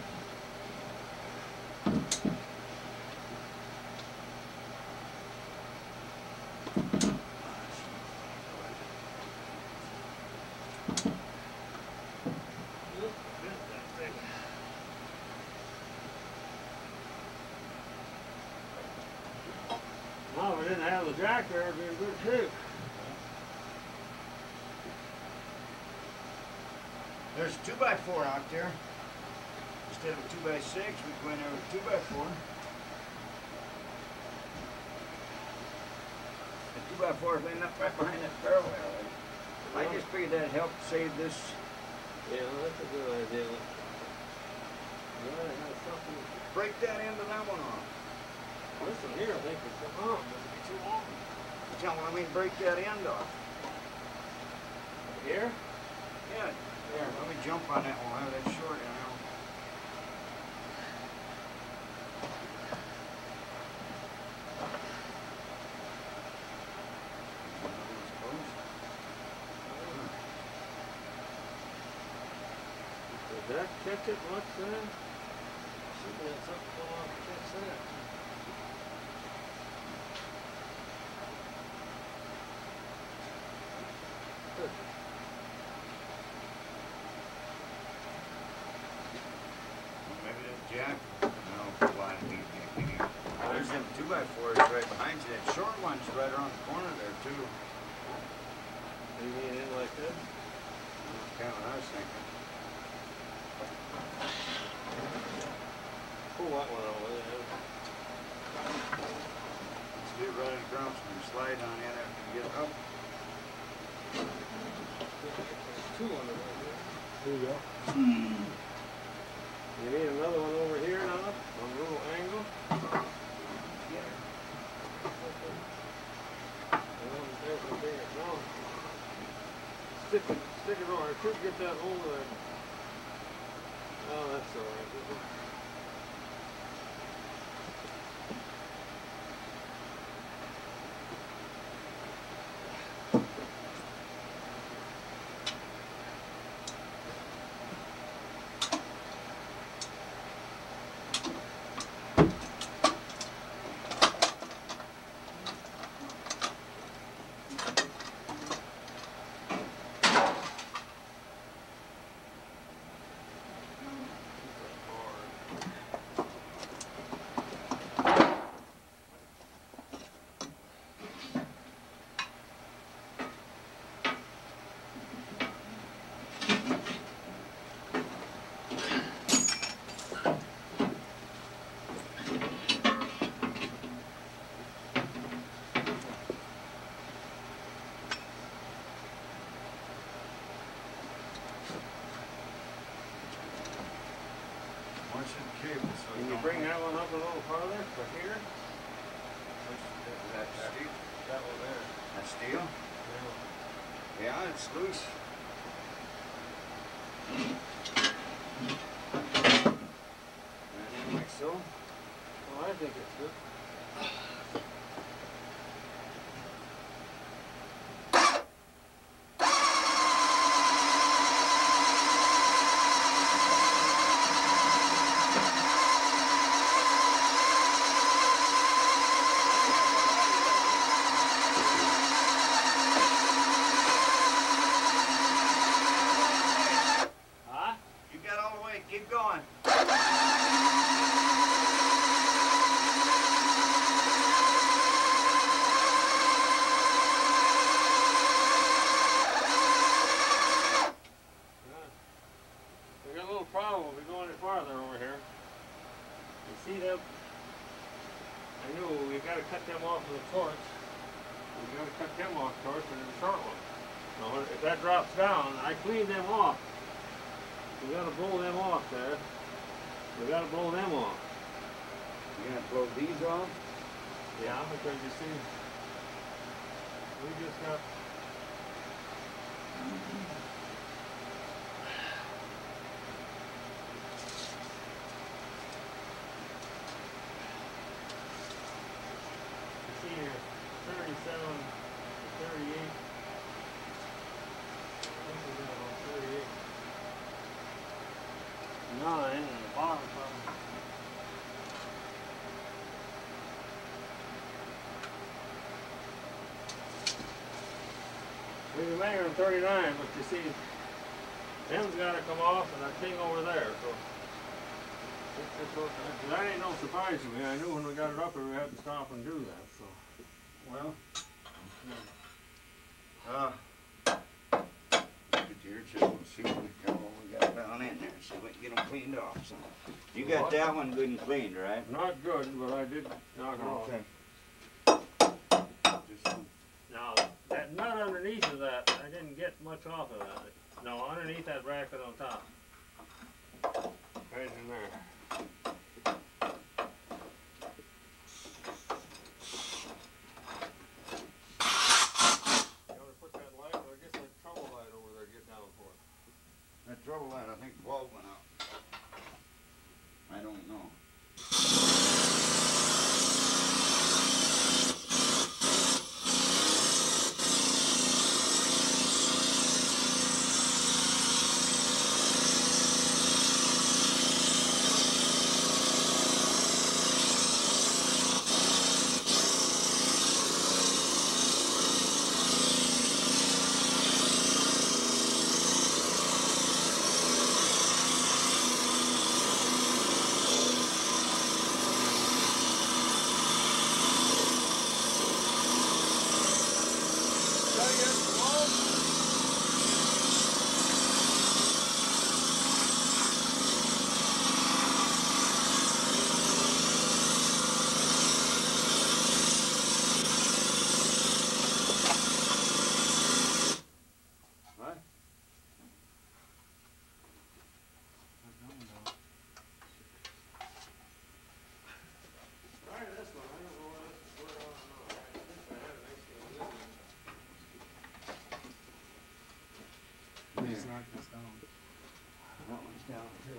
Well, if we didn't have the jack there, it'd be a good too. There's a 2x4 out there. Instead of a 2x6, we go in there with a 2x4. The 2x4 is laying up right behind that barrel there. I just figured that'd help save this. Yeah, that's a good idea. You gotta have something. Break that end of that one off. Listen here, I think it's too long. It'll be too long. Tell me, I mean, break that end off. Here? Yeah. There, let me jump on that one. Have that short end. Did that catch it much then? Should have something go off to catch that. Good. Maybe that jack. No, flying meat. There's them 2x4s right behind you. That short one's right around the corner there too. You mean in like this? That's kind of what I was thinking. Pull that one over there. get right across and slide on in after you get up. Two on it right here. There you go. You need another one over here now, on a little angle. Stick it over. I could get that over there. Oh, that's alright. Can you bring that one up a little farther, for here? That steel? That one there. That steel? Yeah. Yeah, it's loose. Like so? Well, I think it's good. You got all the way. Keep going. We got a little problem. We'll be going any farther over here. You see them? I knew we got to cut them off with a torch. We got to cut them off torch and then a short one. Now, if that drops down, I cleaned them off. We got to blow them off there. We got to blow them off. You gonna blow these off? Yeah, because you see, we just got. You see here, 37 to 38. This is about 38. 9 and the bottom from. We can measure them 39, but you see, them's got to come off and that thing over there. So that ain't no surprise to me. I knew when we got it up here we had to stop and do that. So Well, get your chisel, see what we got down in there, see if we can get them cleaned off. So you got that one good and cleaned, right? not good, but I did knock it off. Okay. Just Now that nut underneath of that, I didn't get much off of that. No, underneath that bracket on top. Right in there. that trouble light, I think the bulb went out. I don't know. That's down. That one's down too.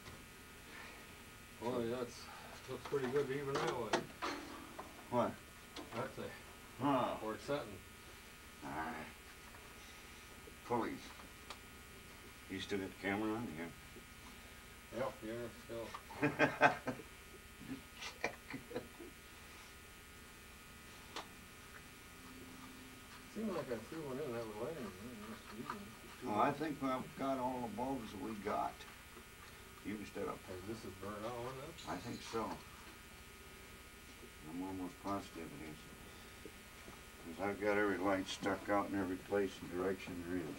Boy, that's looks pretty good even that way. What? That's a Oh. where it's setting. Alright. Pulleys. You still got the camera on here? Yep, yeah, still. Seemed like I threw one in that was laying. Oh, I think I've got all the bulbs that we got. Used up. Hey, this is burned out on that? I think so. I'm almost positive it is. Because I've got every light stuck out in every place and direction there is.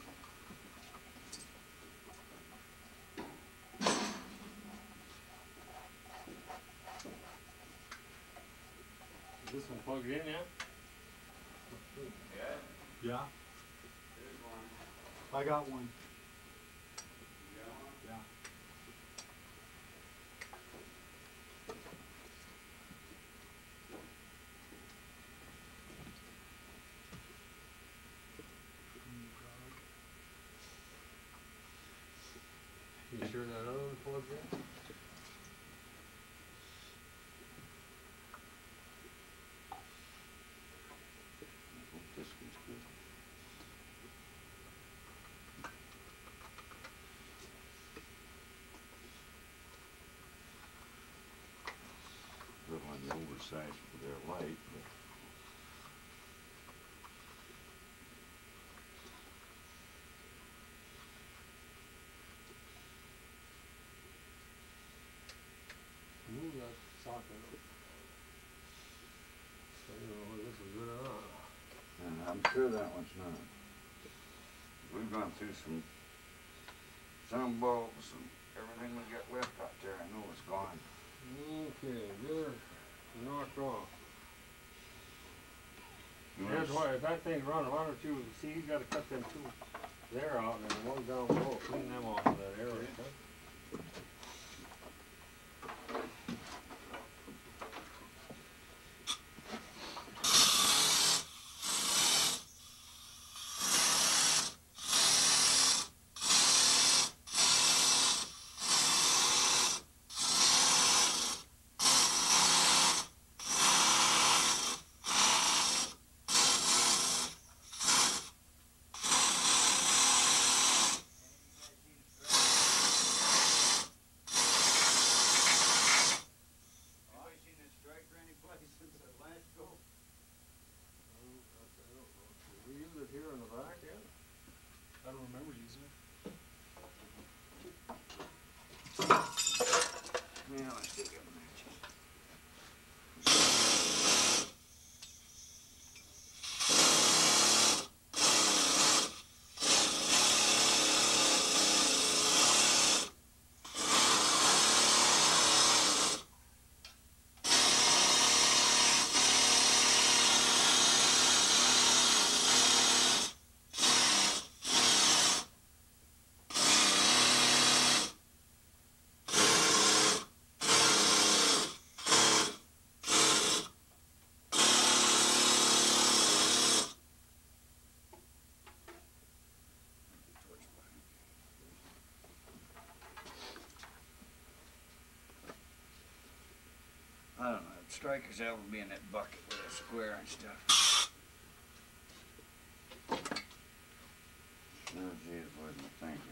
Is this one plugged in yet? Yeah, There's one. I got one. You got one? Yeah. You sure that other one plugged in? I hope this one's good. Little on the oversized for their light, but Move that socket up. So you know whether this is good or not. I'm sure that one's not. We've gone through some bulbs and everything we got left out there, I know it's gone. Okay, you're knocked off. You That's wanna why, if that thing's running, why don't you, see, you gotta cut them two there out and the one down below, clean them off of that area, okay? Anybody seen that striker anyplace since that last go? Did we use it here in the back yet? I don't remember using it. Yeah, I still got matches. I don't know, strikers ever be in that bucket with a square and stuff. Oh, geez, wasn't I thinking?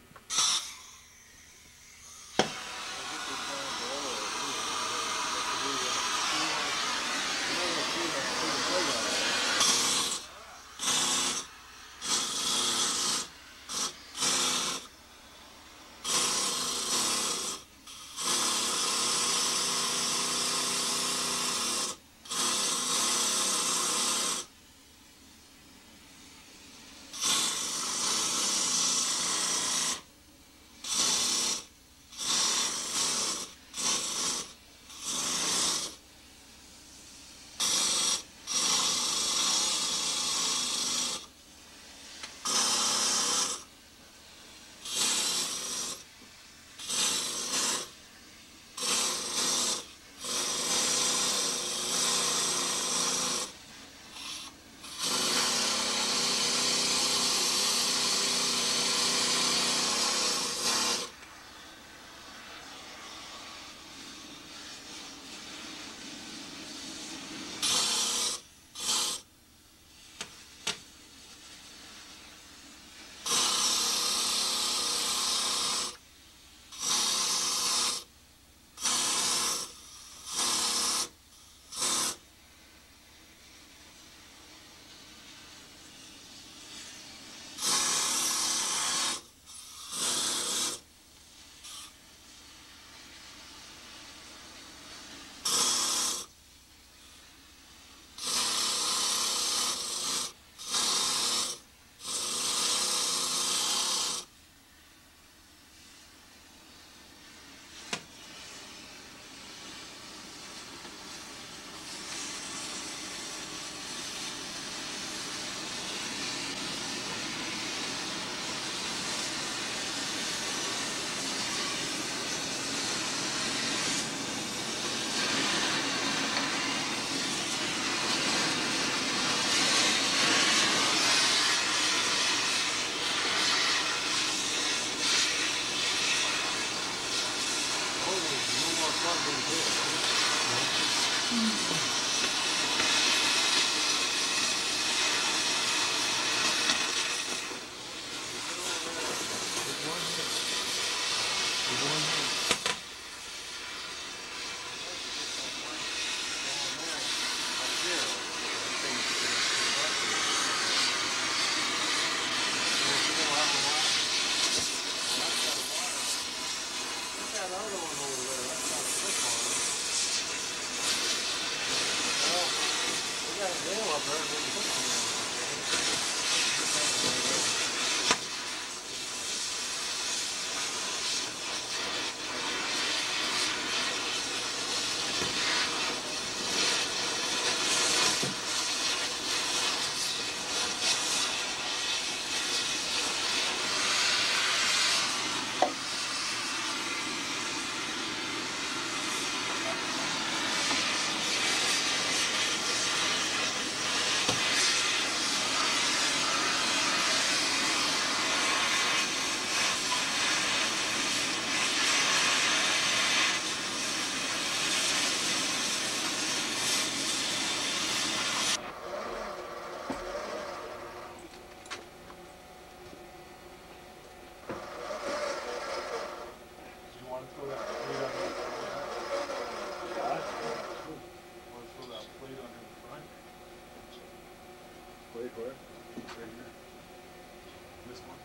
Wait, where? Right here. This one?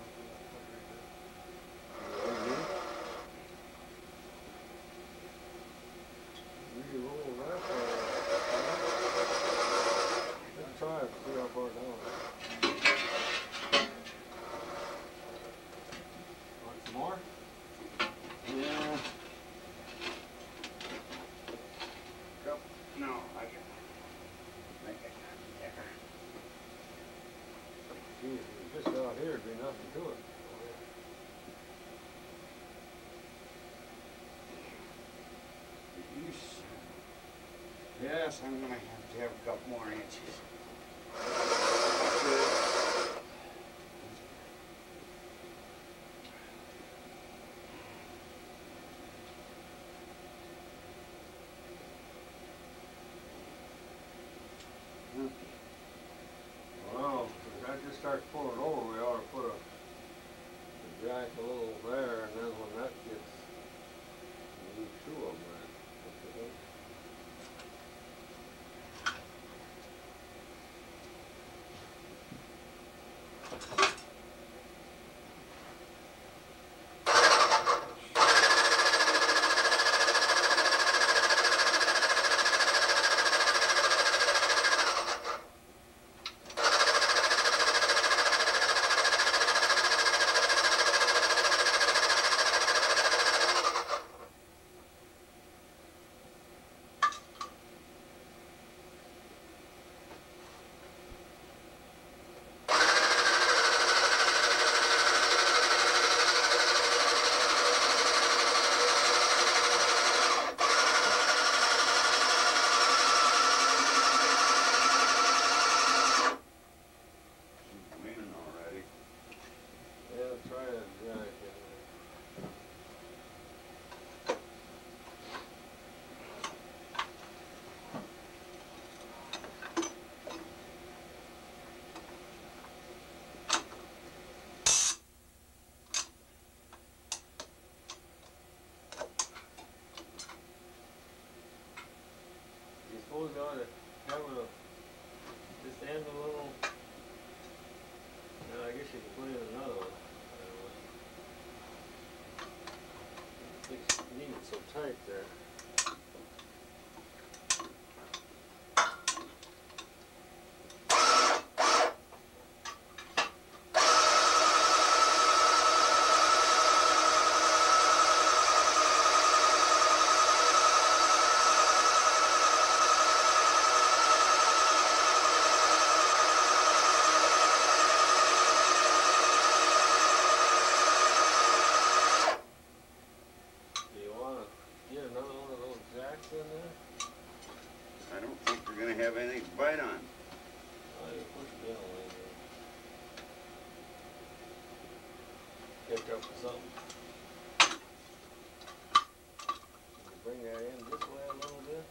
Really roll that far. Let's try it, see how far down. Want some more? Yeah. No, I can. There. Gee, if it was just out here, it'd be nothing to it. Yes, I'm gonna have to have a couple more inches. Well, if that just starts pulling over, we ought to put a jack a little there, and then when that gets, we'll do two of them then. Suppose I ought to have a, just end a little, no, I guess you could put in another one. Leave it so tight there. I don't think we're gonna have anything to bite on. Catch up with something. Bring that in this way a little bit.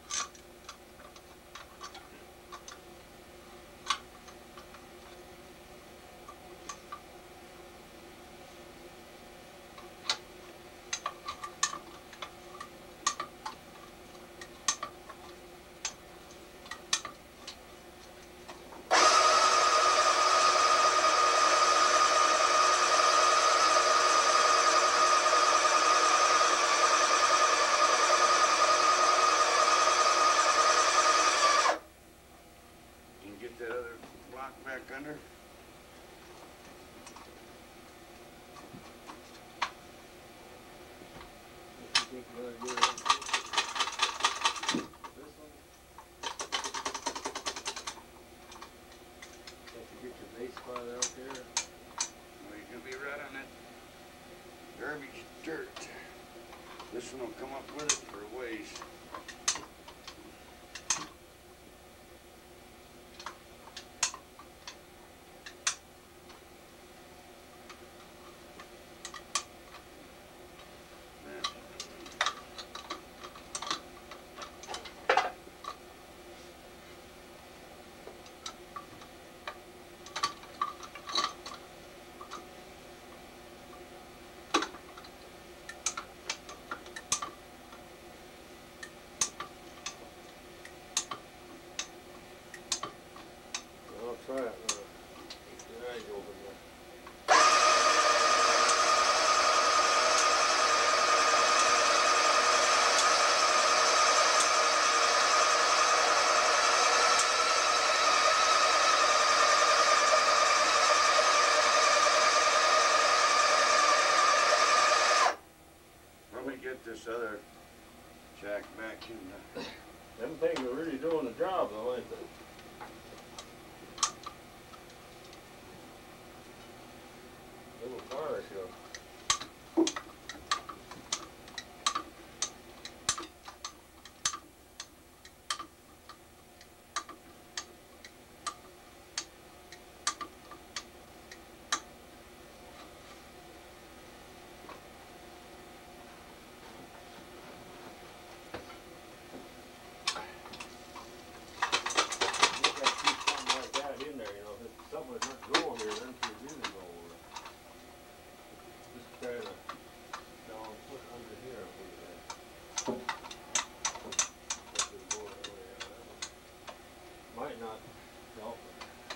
Under. Get your base spot out there. Well, you're gonna be right on that garbage dirt. This one will come up with it for a ways. open there. Let me get this other jack back in there. Them things are really doing the job though, ain't they? Little fire show. Something's not going here, then she really go over it. Just try to down put under here if we can. Let it go that way out of it. Might not help it.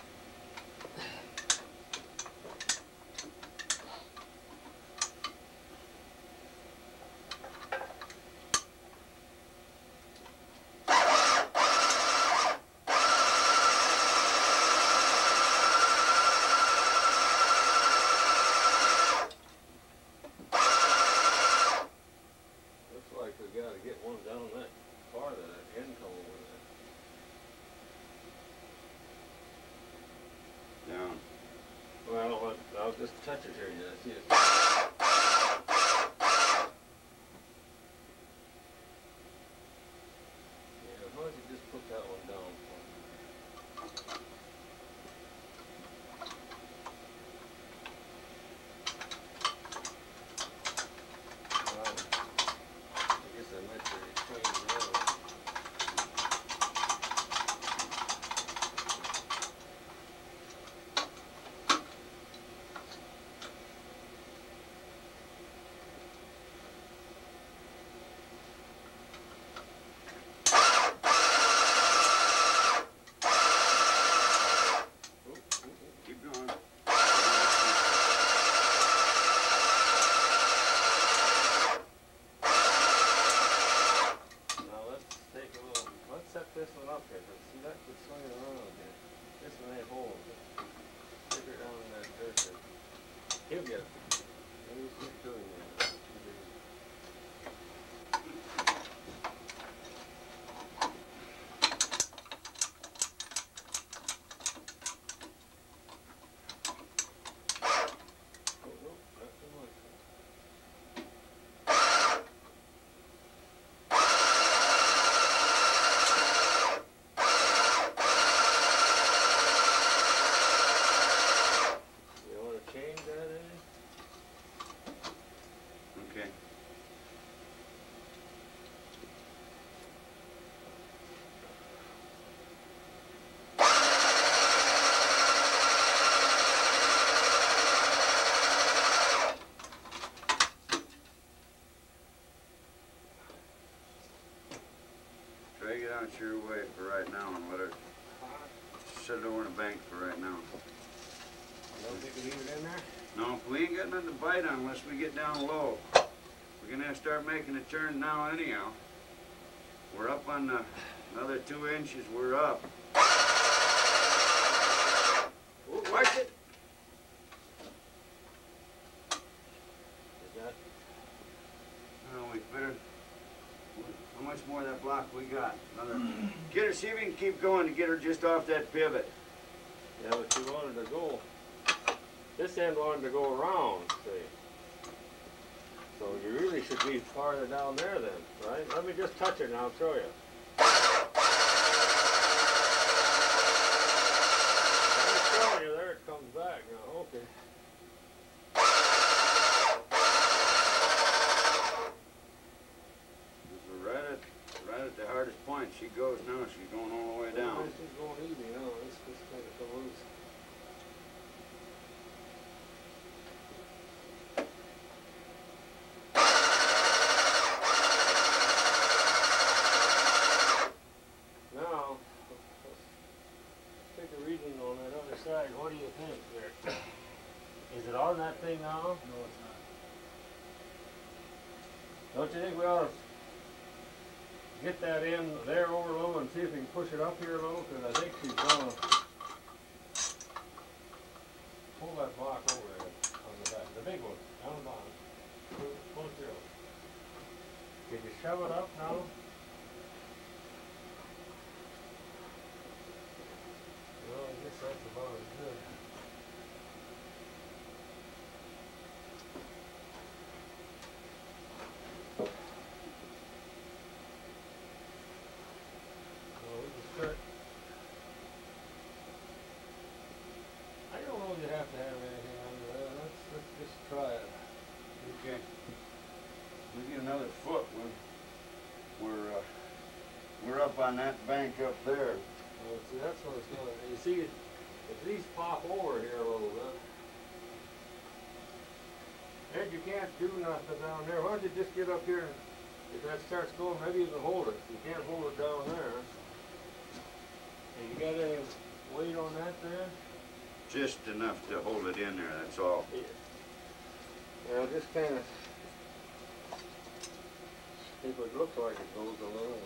We gotta get one down that far to that end hole over there. Down. Well, I'll just touch it here, you see it. Yeah, why don't you just put that one down for me? This one up here, but see that could swing it around here. This one ain't holding. Stick her down in that dirt there. He'll get it. Let me keep doing that. Oh, no, not too much. Okay. Drag it out your way for right now and let her sit it over in the bank for right now. Don't think we leave it in there? No, we ain't got nothing to bite on unless we get down low. We're gonna have to start making a turn now anyhow. We're up on another 2 inches, we're up. Watch it! Is that? Oh, we better, how much more of that block we got? Another, get her, see if you can keep going to get her just off that pivot. Yeah, but you wanted to go. This end wanted to go around, see. So you really should be farther down there then, right? Let me just touch it and I'll show you. I'm showing you, there it comes back now, okay. We're right at the hardest point. She goes now, she's going all the way down. She's going easy now, let's just kind of come loose. Now, let's take a reading on that other side. Alright, what do you think there? Is it on that thing now? No, it's not. Don't you think we ought to get that in there over a little and see if we can push it up here a little? Because I think she's gonna pull that block over there on the back, the big one, down the bottom. Pull it through. Did you shove it up now? Well, I guess that's about as good. Well, we can start. I don't know if you have to have anything under there. Let's just try it. Okay. We get another foot. We're up on that bank up there. Well, see, that's what it's gonna, you see, if these pop over here a little bit, Ed, you can't do nothing down there. Why don't you just get up here and if that starts going, maybe you can hold it. You can't hold it down there. And you got any weight on that there? Just enough to hold it in there, that's all. Yeah, just kind of, if it looks like it goes a little.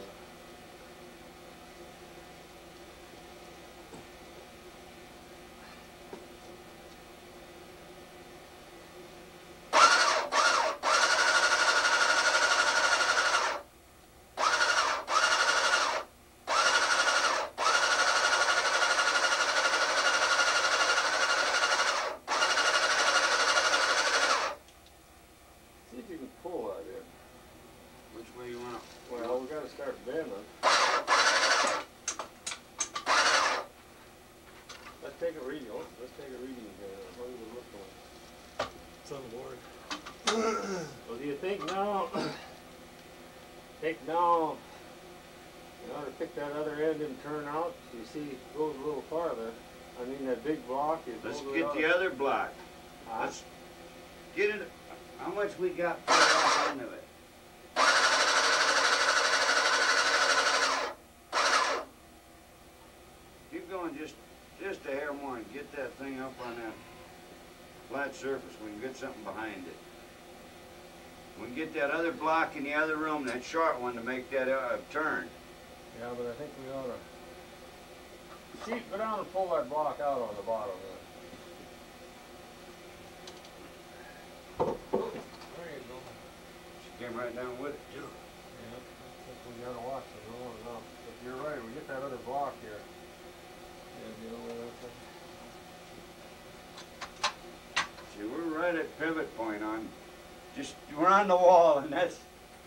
See if you can pull that in. Which way you want to? Well, we gotta start bending. Let's take a reading. Let's take a reading here. What does it look like? It's on the board. Well, do you think now? Take now. You ought to pick that other end and turn out. You see, it goes a little farther. I mean, that big block is. Let's get the other block. Let's get it. How much we got put off into it? Keep going just a hair more and get that thing up on that flat surface. We can get something behind it. We can get that other block in the other room, that short one, to make that turn. Yeah, but I think we ought to. See, go down and pull that block out on the bottom there. There you go. She came right down with it, too. Yeah, I think we gotta watch it long enough. But you're right, we get that other block here. Yeah, you know where that's at? See, we're right at pivot point on. We're on the wall, and that's.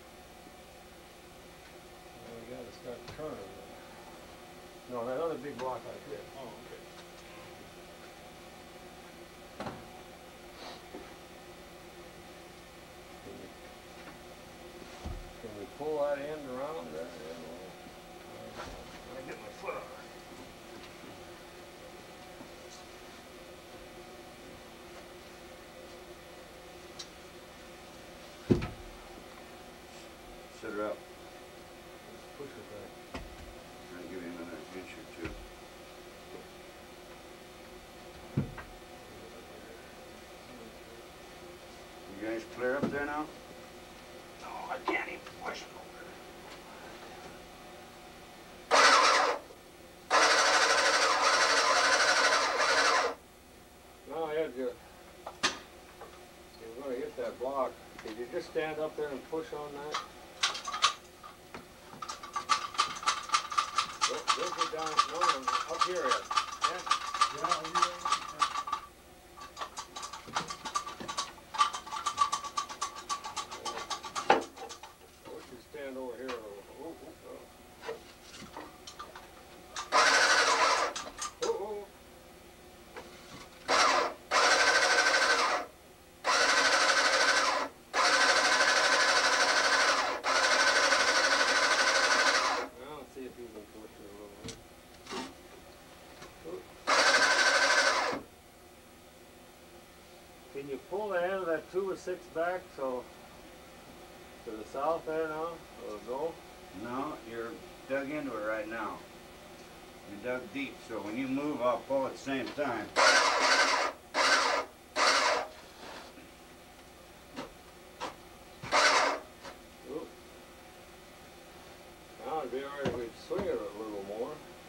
Well, we gotta start turning. No, that other big block like this. Oh, okay. Can we pull that end around there? I get my foot on it. Sit her up. Let's push it back. I'll give you another inch or two. You guys clear up there now? No, I can't even push it over. No, Ed, you're gonna hit that block. Did you just stand up there and push on that? Don't get down, no, up here, Ed. Yeah, are you ready? Why don't you stand over here a little? Oh, oh, oh. Now let's see if you can push it a little bit. Can you pull the end of that 2 or 6 back so to the south there now? Or go? No, you're dug into it right now. We dug deep, so when you move, I'll pull at the same time. Oop. Now it'd be alright if we'd swing it a little more.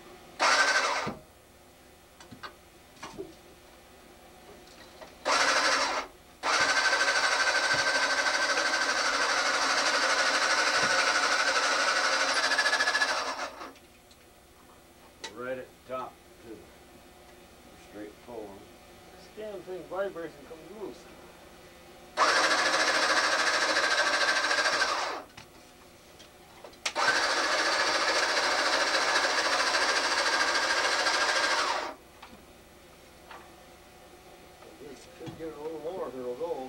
Right at the top to straight forward. This damn thing vibration comes loose. Should get it a little more if it'll go.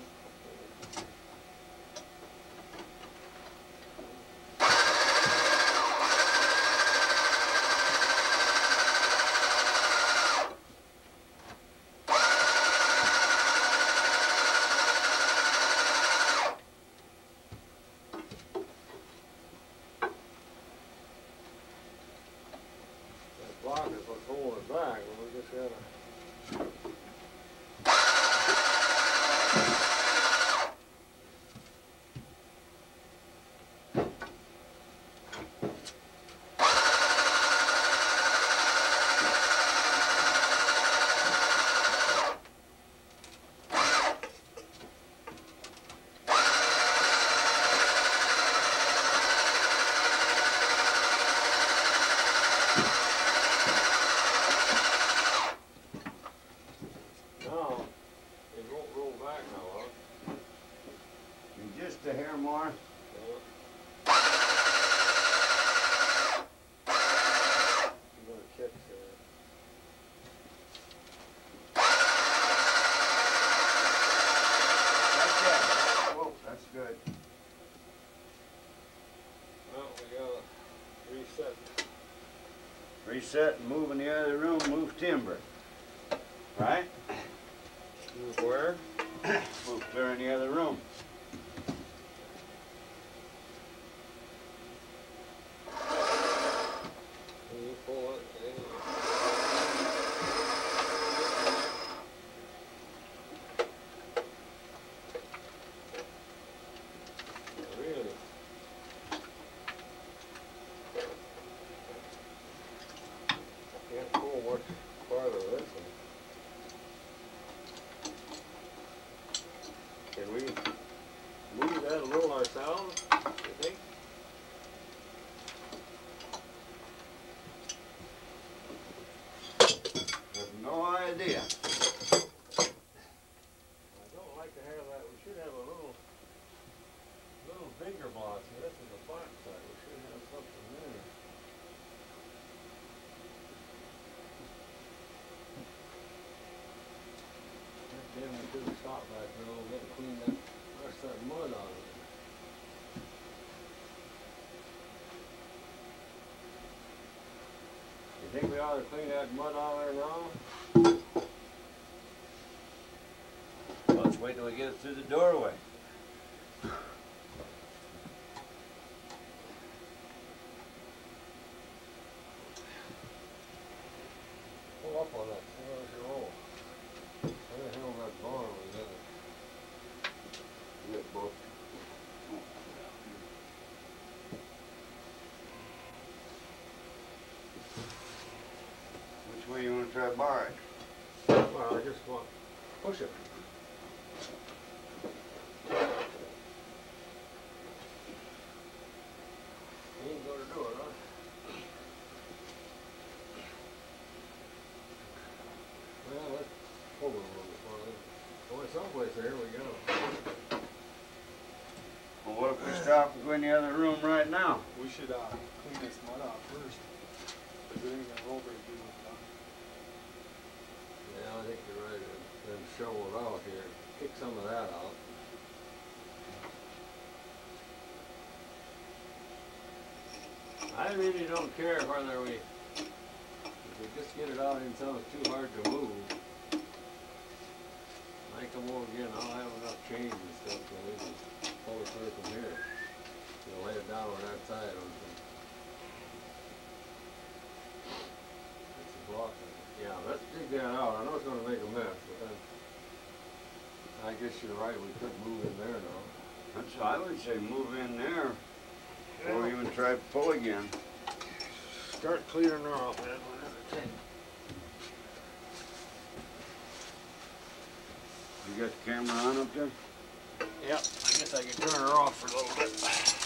Block is what's holding it back, but we just gotta. No, it won't roll back now, huh? And just a hair more. Yeah. I'm gonna catch that. That's it. Whoa, that's good. Well, we gotta reset. Reset and move in the other room, move timber. Right? Move where? Move clear in the other room. Can you pull it? Really? Can't pull much farther this one. Can we move that a little ourselves, you think? Have no idea. I don't like to have that. We should have a little bigger block. See, this is the flat side. We should have something there. Then we could stop back there a little bit and clean that rest of that mud out of it. You think we ought to clean that mud out of there now? Let's wait till we get it through the doorway. Pull up on that. Where's your roll? Where the hell that barn was in it? Get both. Which way you want to try to bar it? Well, I just want to push it. He ain't gonna do it, huh? Well, let's pull it a little bit farther. Going someplace there, we go. Well, what if we stop and go in the other room right now? We should clean this mud off first. Because it ain't gonna roll very good with it. Yeah, I think you're right. Then shovel it out here. Kick some of that out. I really don't care whether if we just get it out until it's too hard to move. When I come over again, I'll have enough chains and stuff so we can pull it through from here. Lay it down on that side. that out. I know it's gonna make a mess, but then I guess you're right, we could move in there now. That's what I would say, move in there, or even try to pull again. Start clearing her off, man. You got the camera on up there? Yep, I guess I can turn her off for a little bit.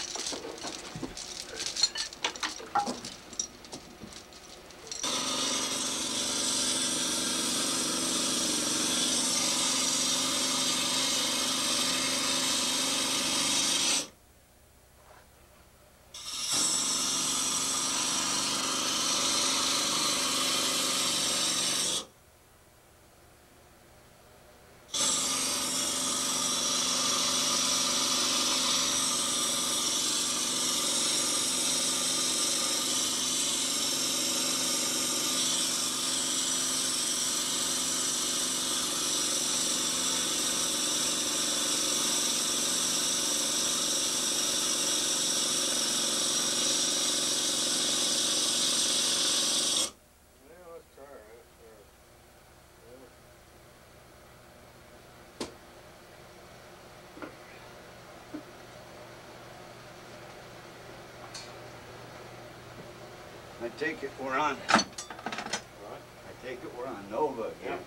I take it we're on. What? I take it we're on Nova again. Yep.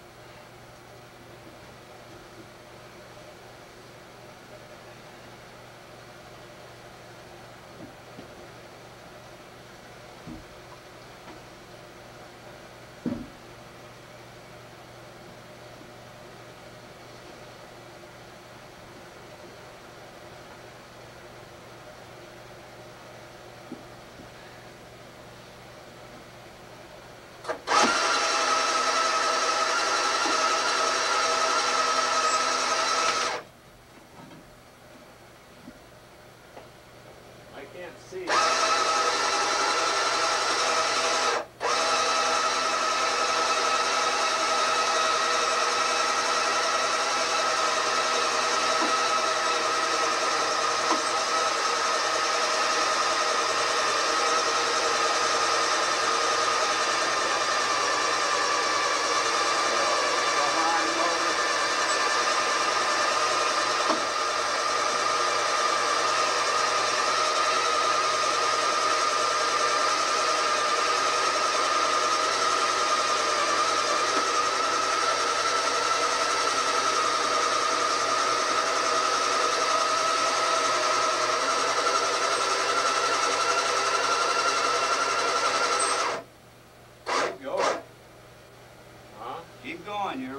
I can't see. Keep going, you're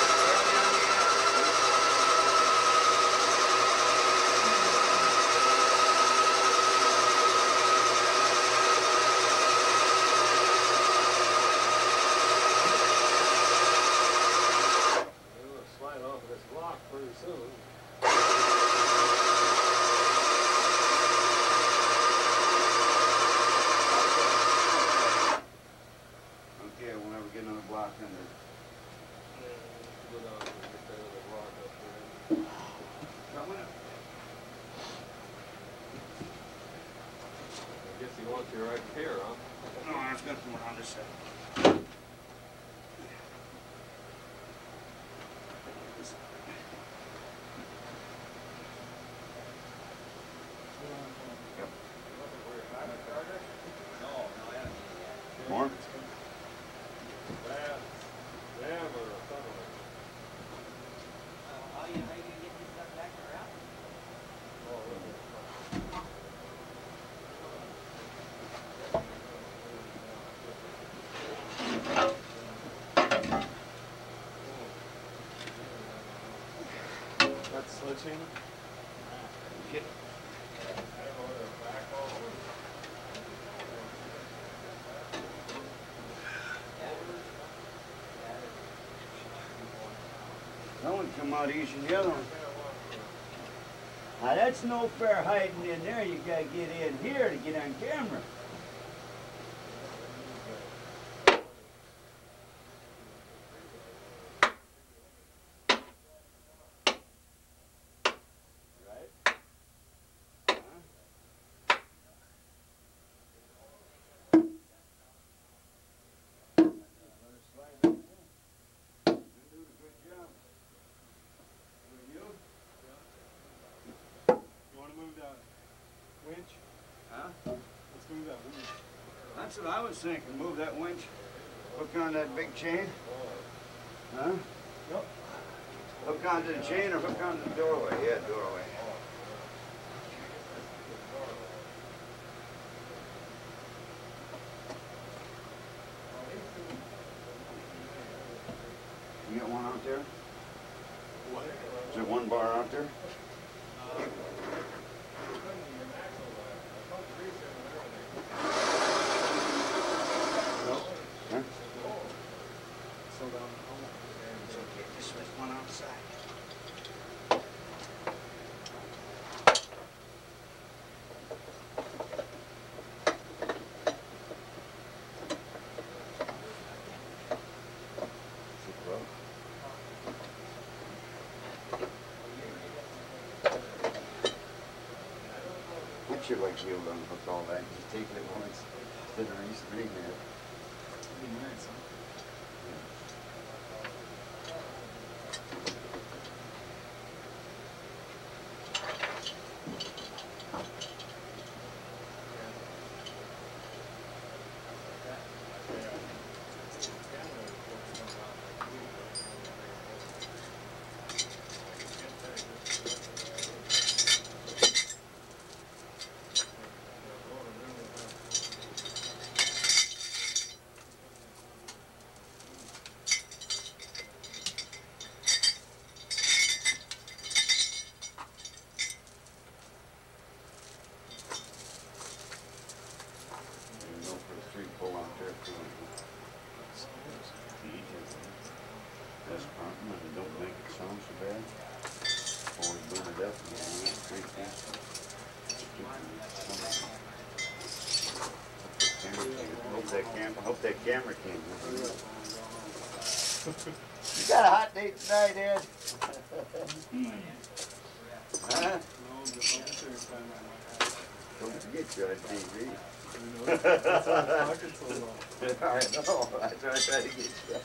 Slide off of this block pretty soon. okay, we'll never get another block in there. Go down and get that other block up there. Coming up. I guess he wants you right here, huh? No, I was gonna come around this side. More? That's sledgehammer? Get that one come out easy than the other one. Now that's no fair hiding in there. You gotta get in here to get on camera. winch. Huh? Let's move that winch. That's what I was thinking. Move that winch, hook on that big chain. Huh? Yep. Hook onto the chain or hook onto the doorway? Yeah, doorway. You got one out there? What? Is there one bar out there? Huh? Slow down. It's okay, just there's one outside. I'd sure like to be able to unhook all that and just take it at once instead of restrain it. Pretty nice, huh? I hope that camera came. You got a hot date tonight, Ed? Huh? Don't forget you're on TV. That's why I'm talking so long. I know. That's why I try to get you.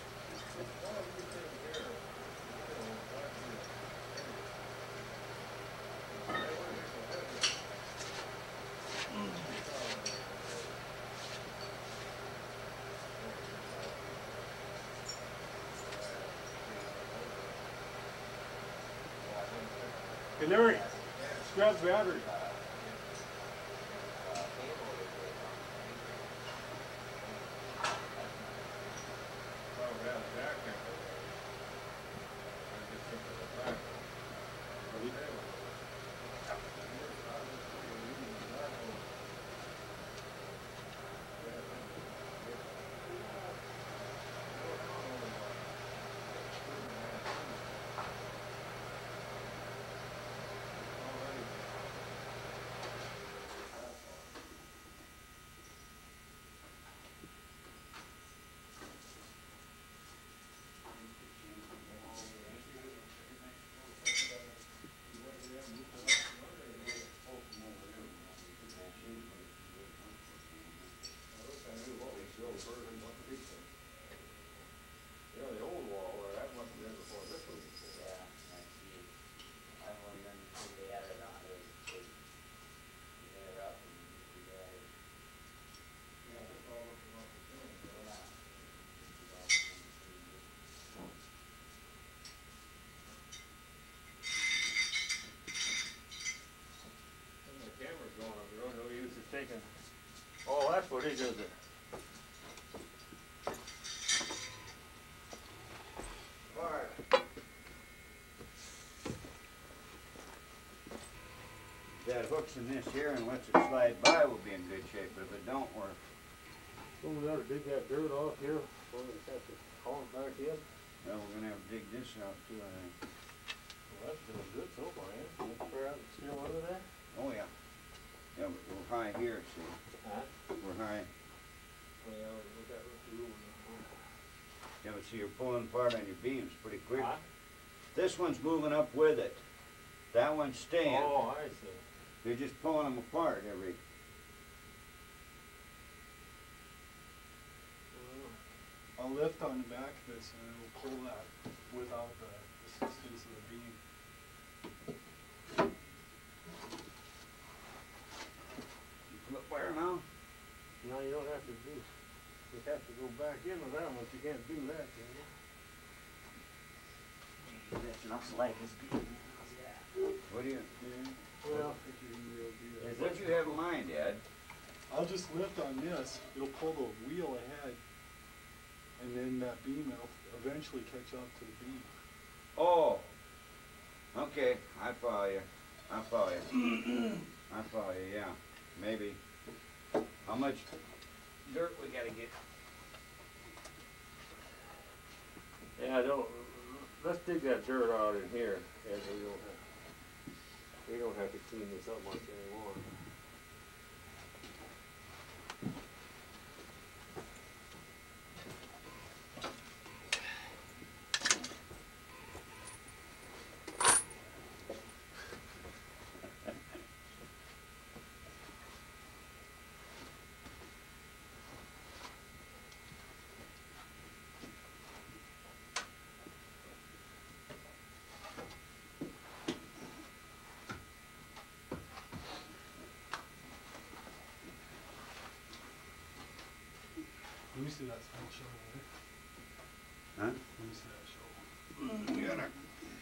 Hey Larry, grab the battery. Oh, that's what he does it. If that hooks in this here and lets it slide by, we'll be in good shape, but if it don't work. So we gotta dig that dirt off here, so we have to haul it back in. Well, we're gonna have to dig this out too, I think. Well, that's doing good so far, yeah. You clear out still under there? Oh, yeah. Yeah, but we're high here, see. Huh? We're high. Well, yeah, we got room. Yeah, but see, you're pulling apart on your beams pretty quick. Huh? This one's moving up with it. That one's staying. Oh, I see. You're just pulling them apart every... I'll lift on the back of this and it'll pull that without the assistance of the beam. to do. You have to go back into that one, but you can't do that, can you? That looks like it's good. What do you, Well, what do you have in mind, Ed? I'll just lift on this, it'll pull the wheel ahead, and then that beam will eventually catch up to the beam. Oh, okay, I follow you. I follow you. I follow you, yeah, maybe. How much dirt we gotta get? yeah, let's dig that dirt out in here, and we don't have to clean this up much anymore. Let me see that shovel there. Huh? Let me see that shovel. You gotta.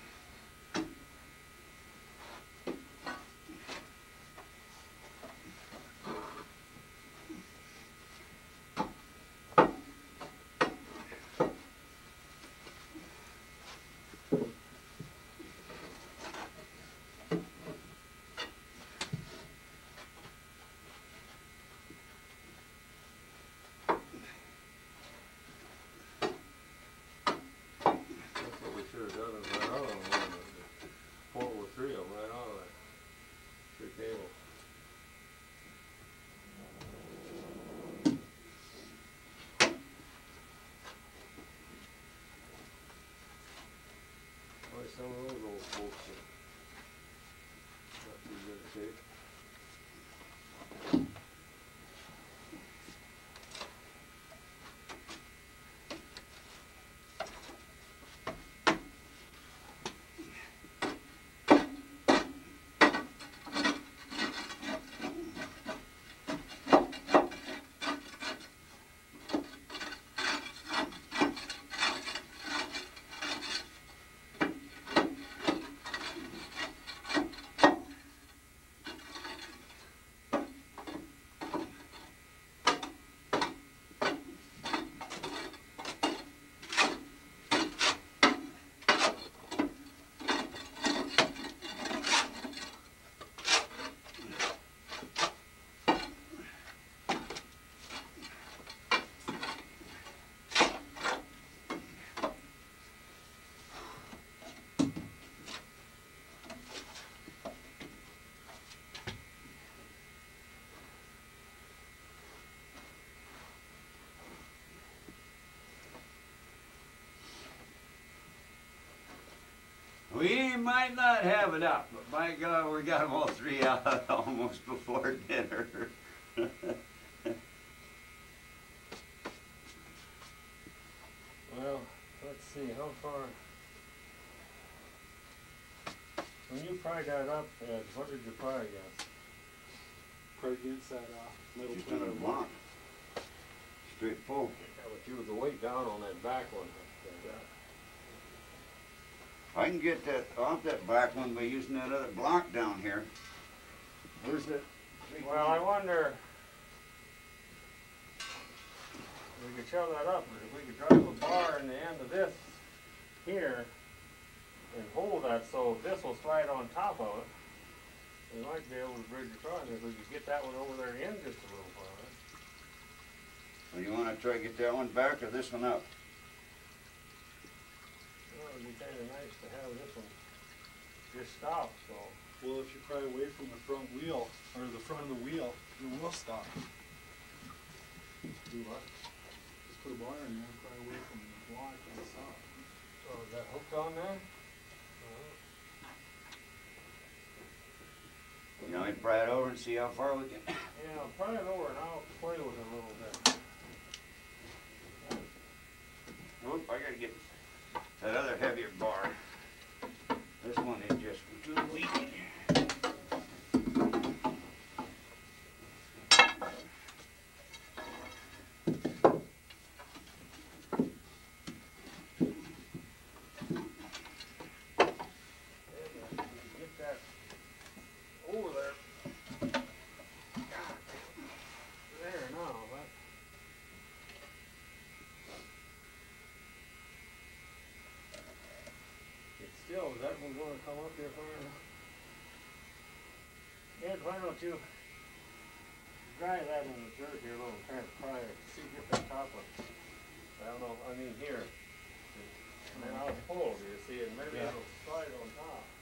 Should have done it right out on one. Pull with three of them right out of that. Three cables. Boy, some of those old folks are not too good a shape. We might not have it up, but by God, we got them all three out almost before dinner. Well, let's see, how far? When you pried that up, Ed, what did you pry against? Right against that metal Just plate. on a block. Straight pull. Yeah, but you was the weight down on that back one. I can get that off that back one by using that other block down here. Where's that? Well, I wonder, we could shove that up, but if we could drive a bar in the end of this here and hold that so this will slide on top of it, we might be able to bridge across if we could get that one over there in just a little farther. Well, you want to try to get that one back or this one up? Well, it'd be kind of nice to have this one just stop, so. Well, if you pry away from the front wheel, or the front of the wheel, it will stop. Do what? Just put a bar in there and pry away from the block and it'll stop. So is that hooked on there? You know, we pry it over and see how far we can. Yeah, I'll pry it over and I'll play with it a little bit. Oop, I gotta get that other heavier bar. This one is just too weak. still, is that one gonna come up here far enough? Ed, why don't you dry that in the dirt here a little, kind of pry it, see if the top of it. I don't know, I mean here. And then I'll pull, do you see, and maybe Yeah. it'll slide on top.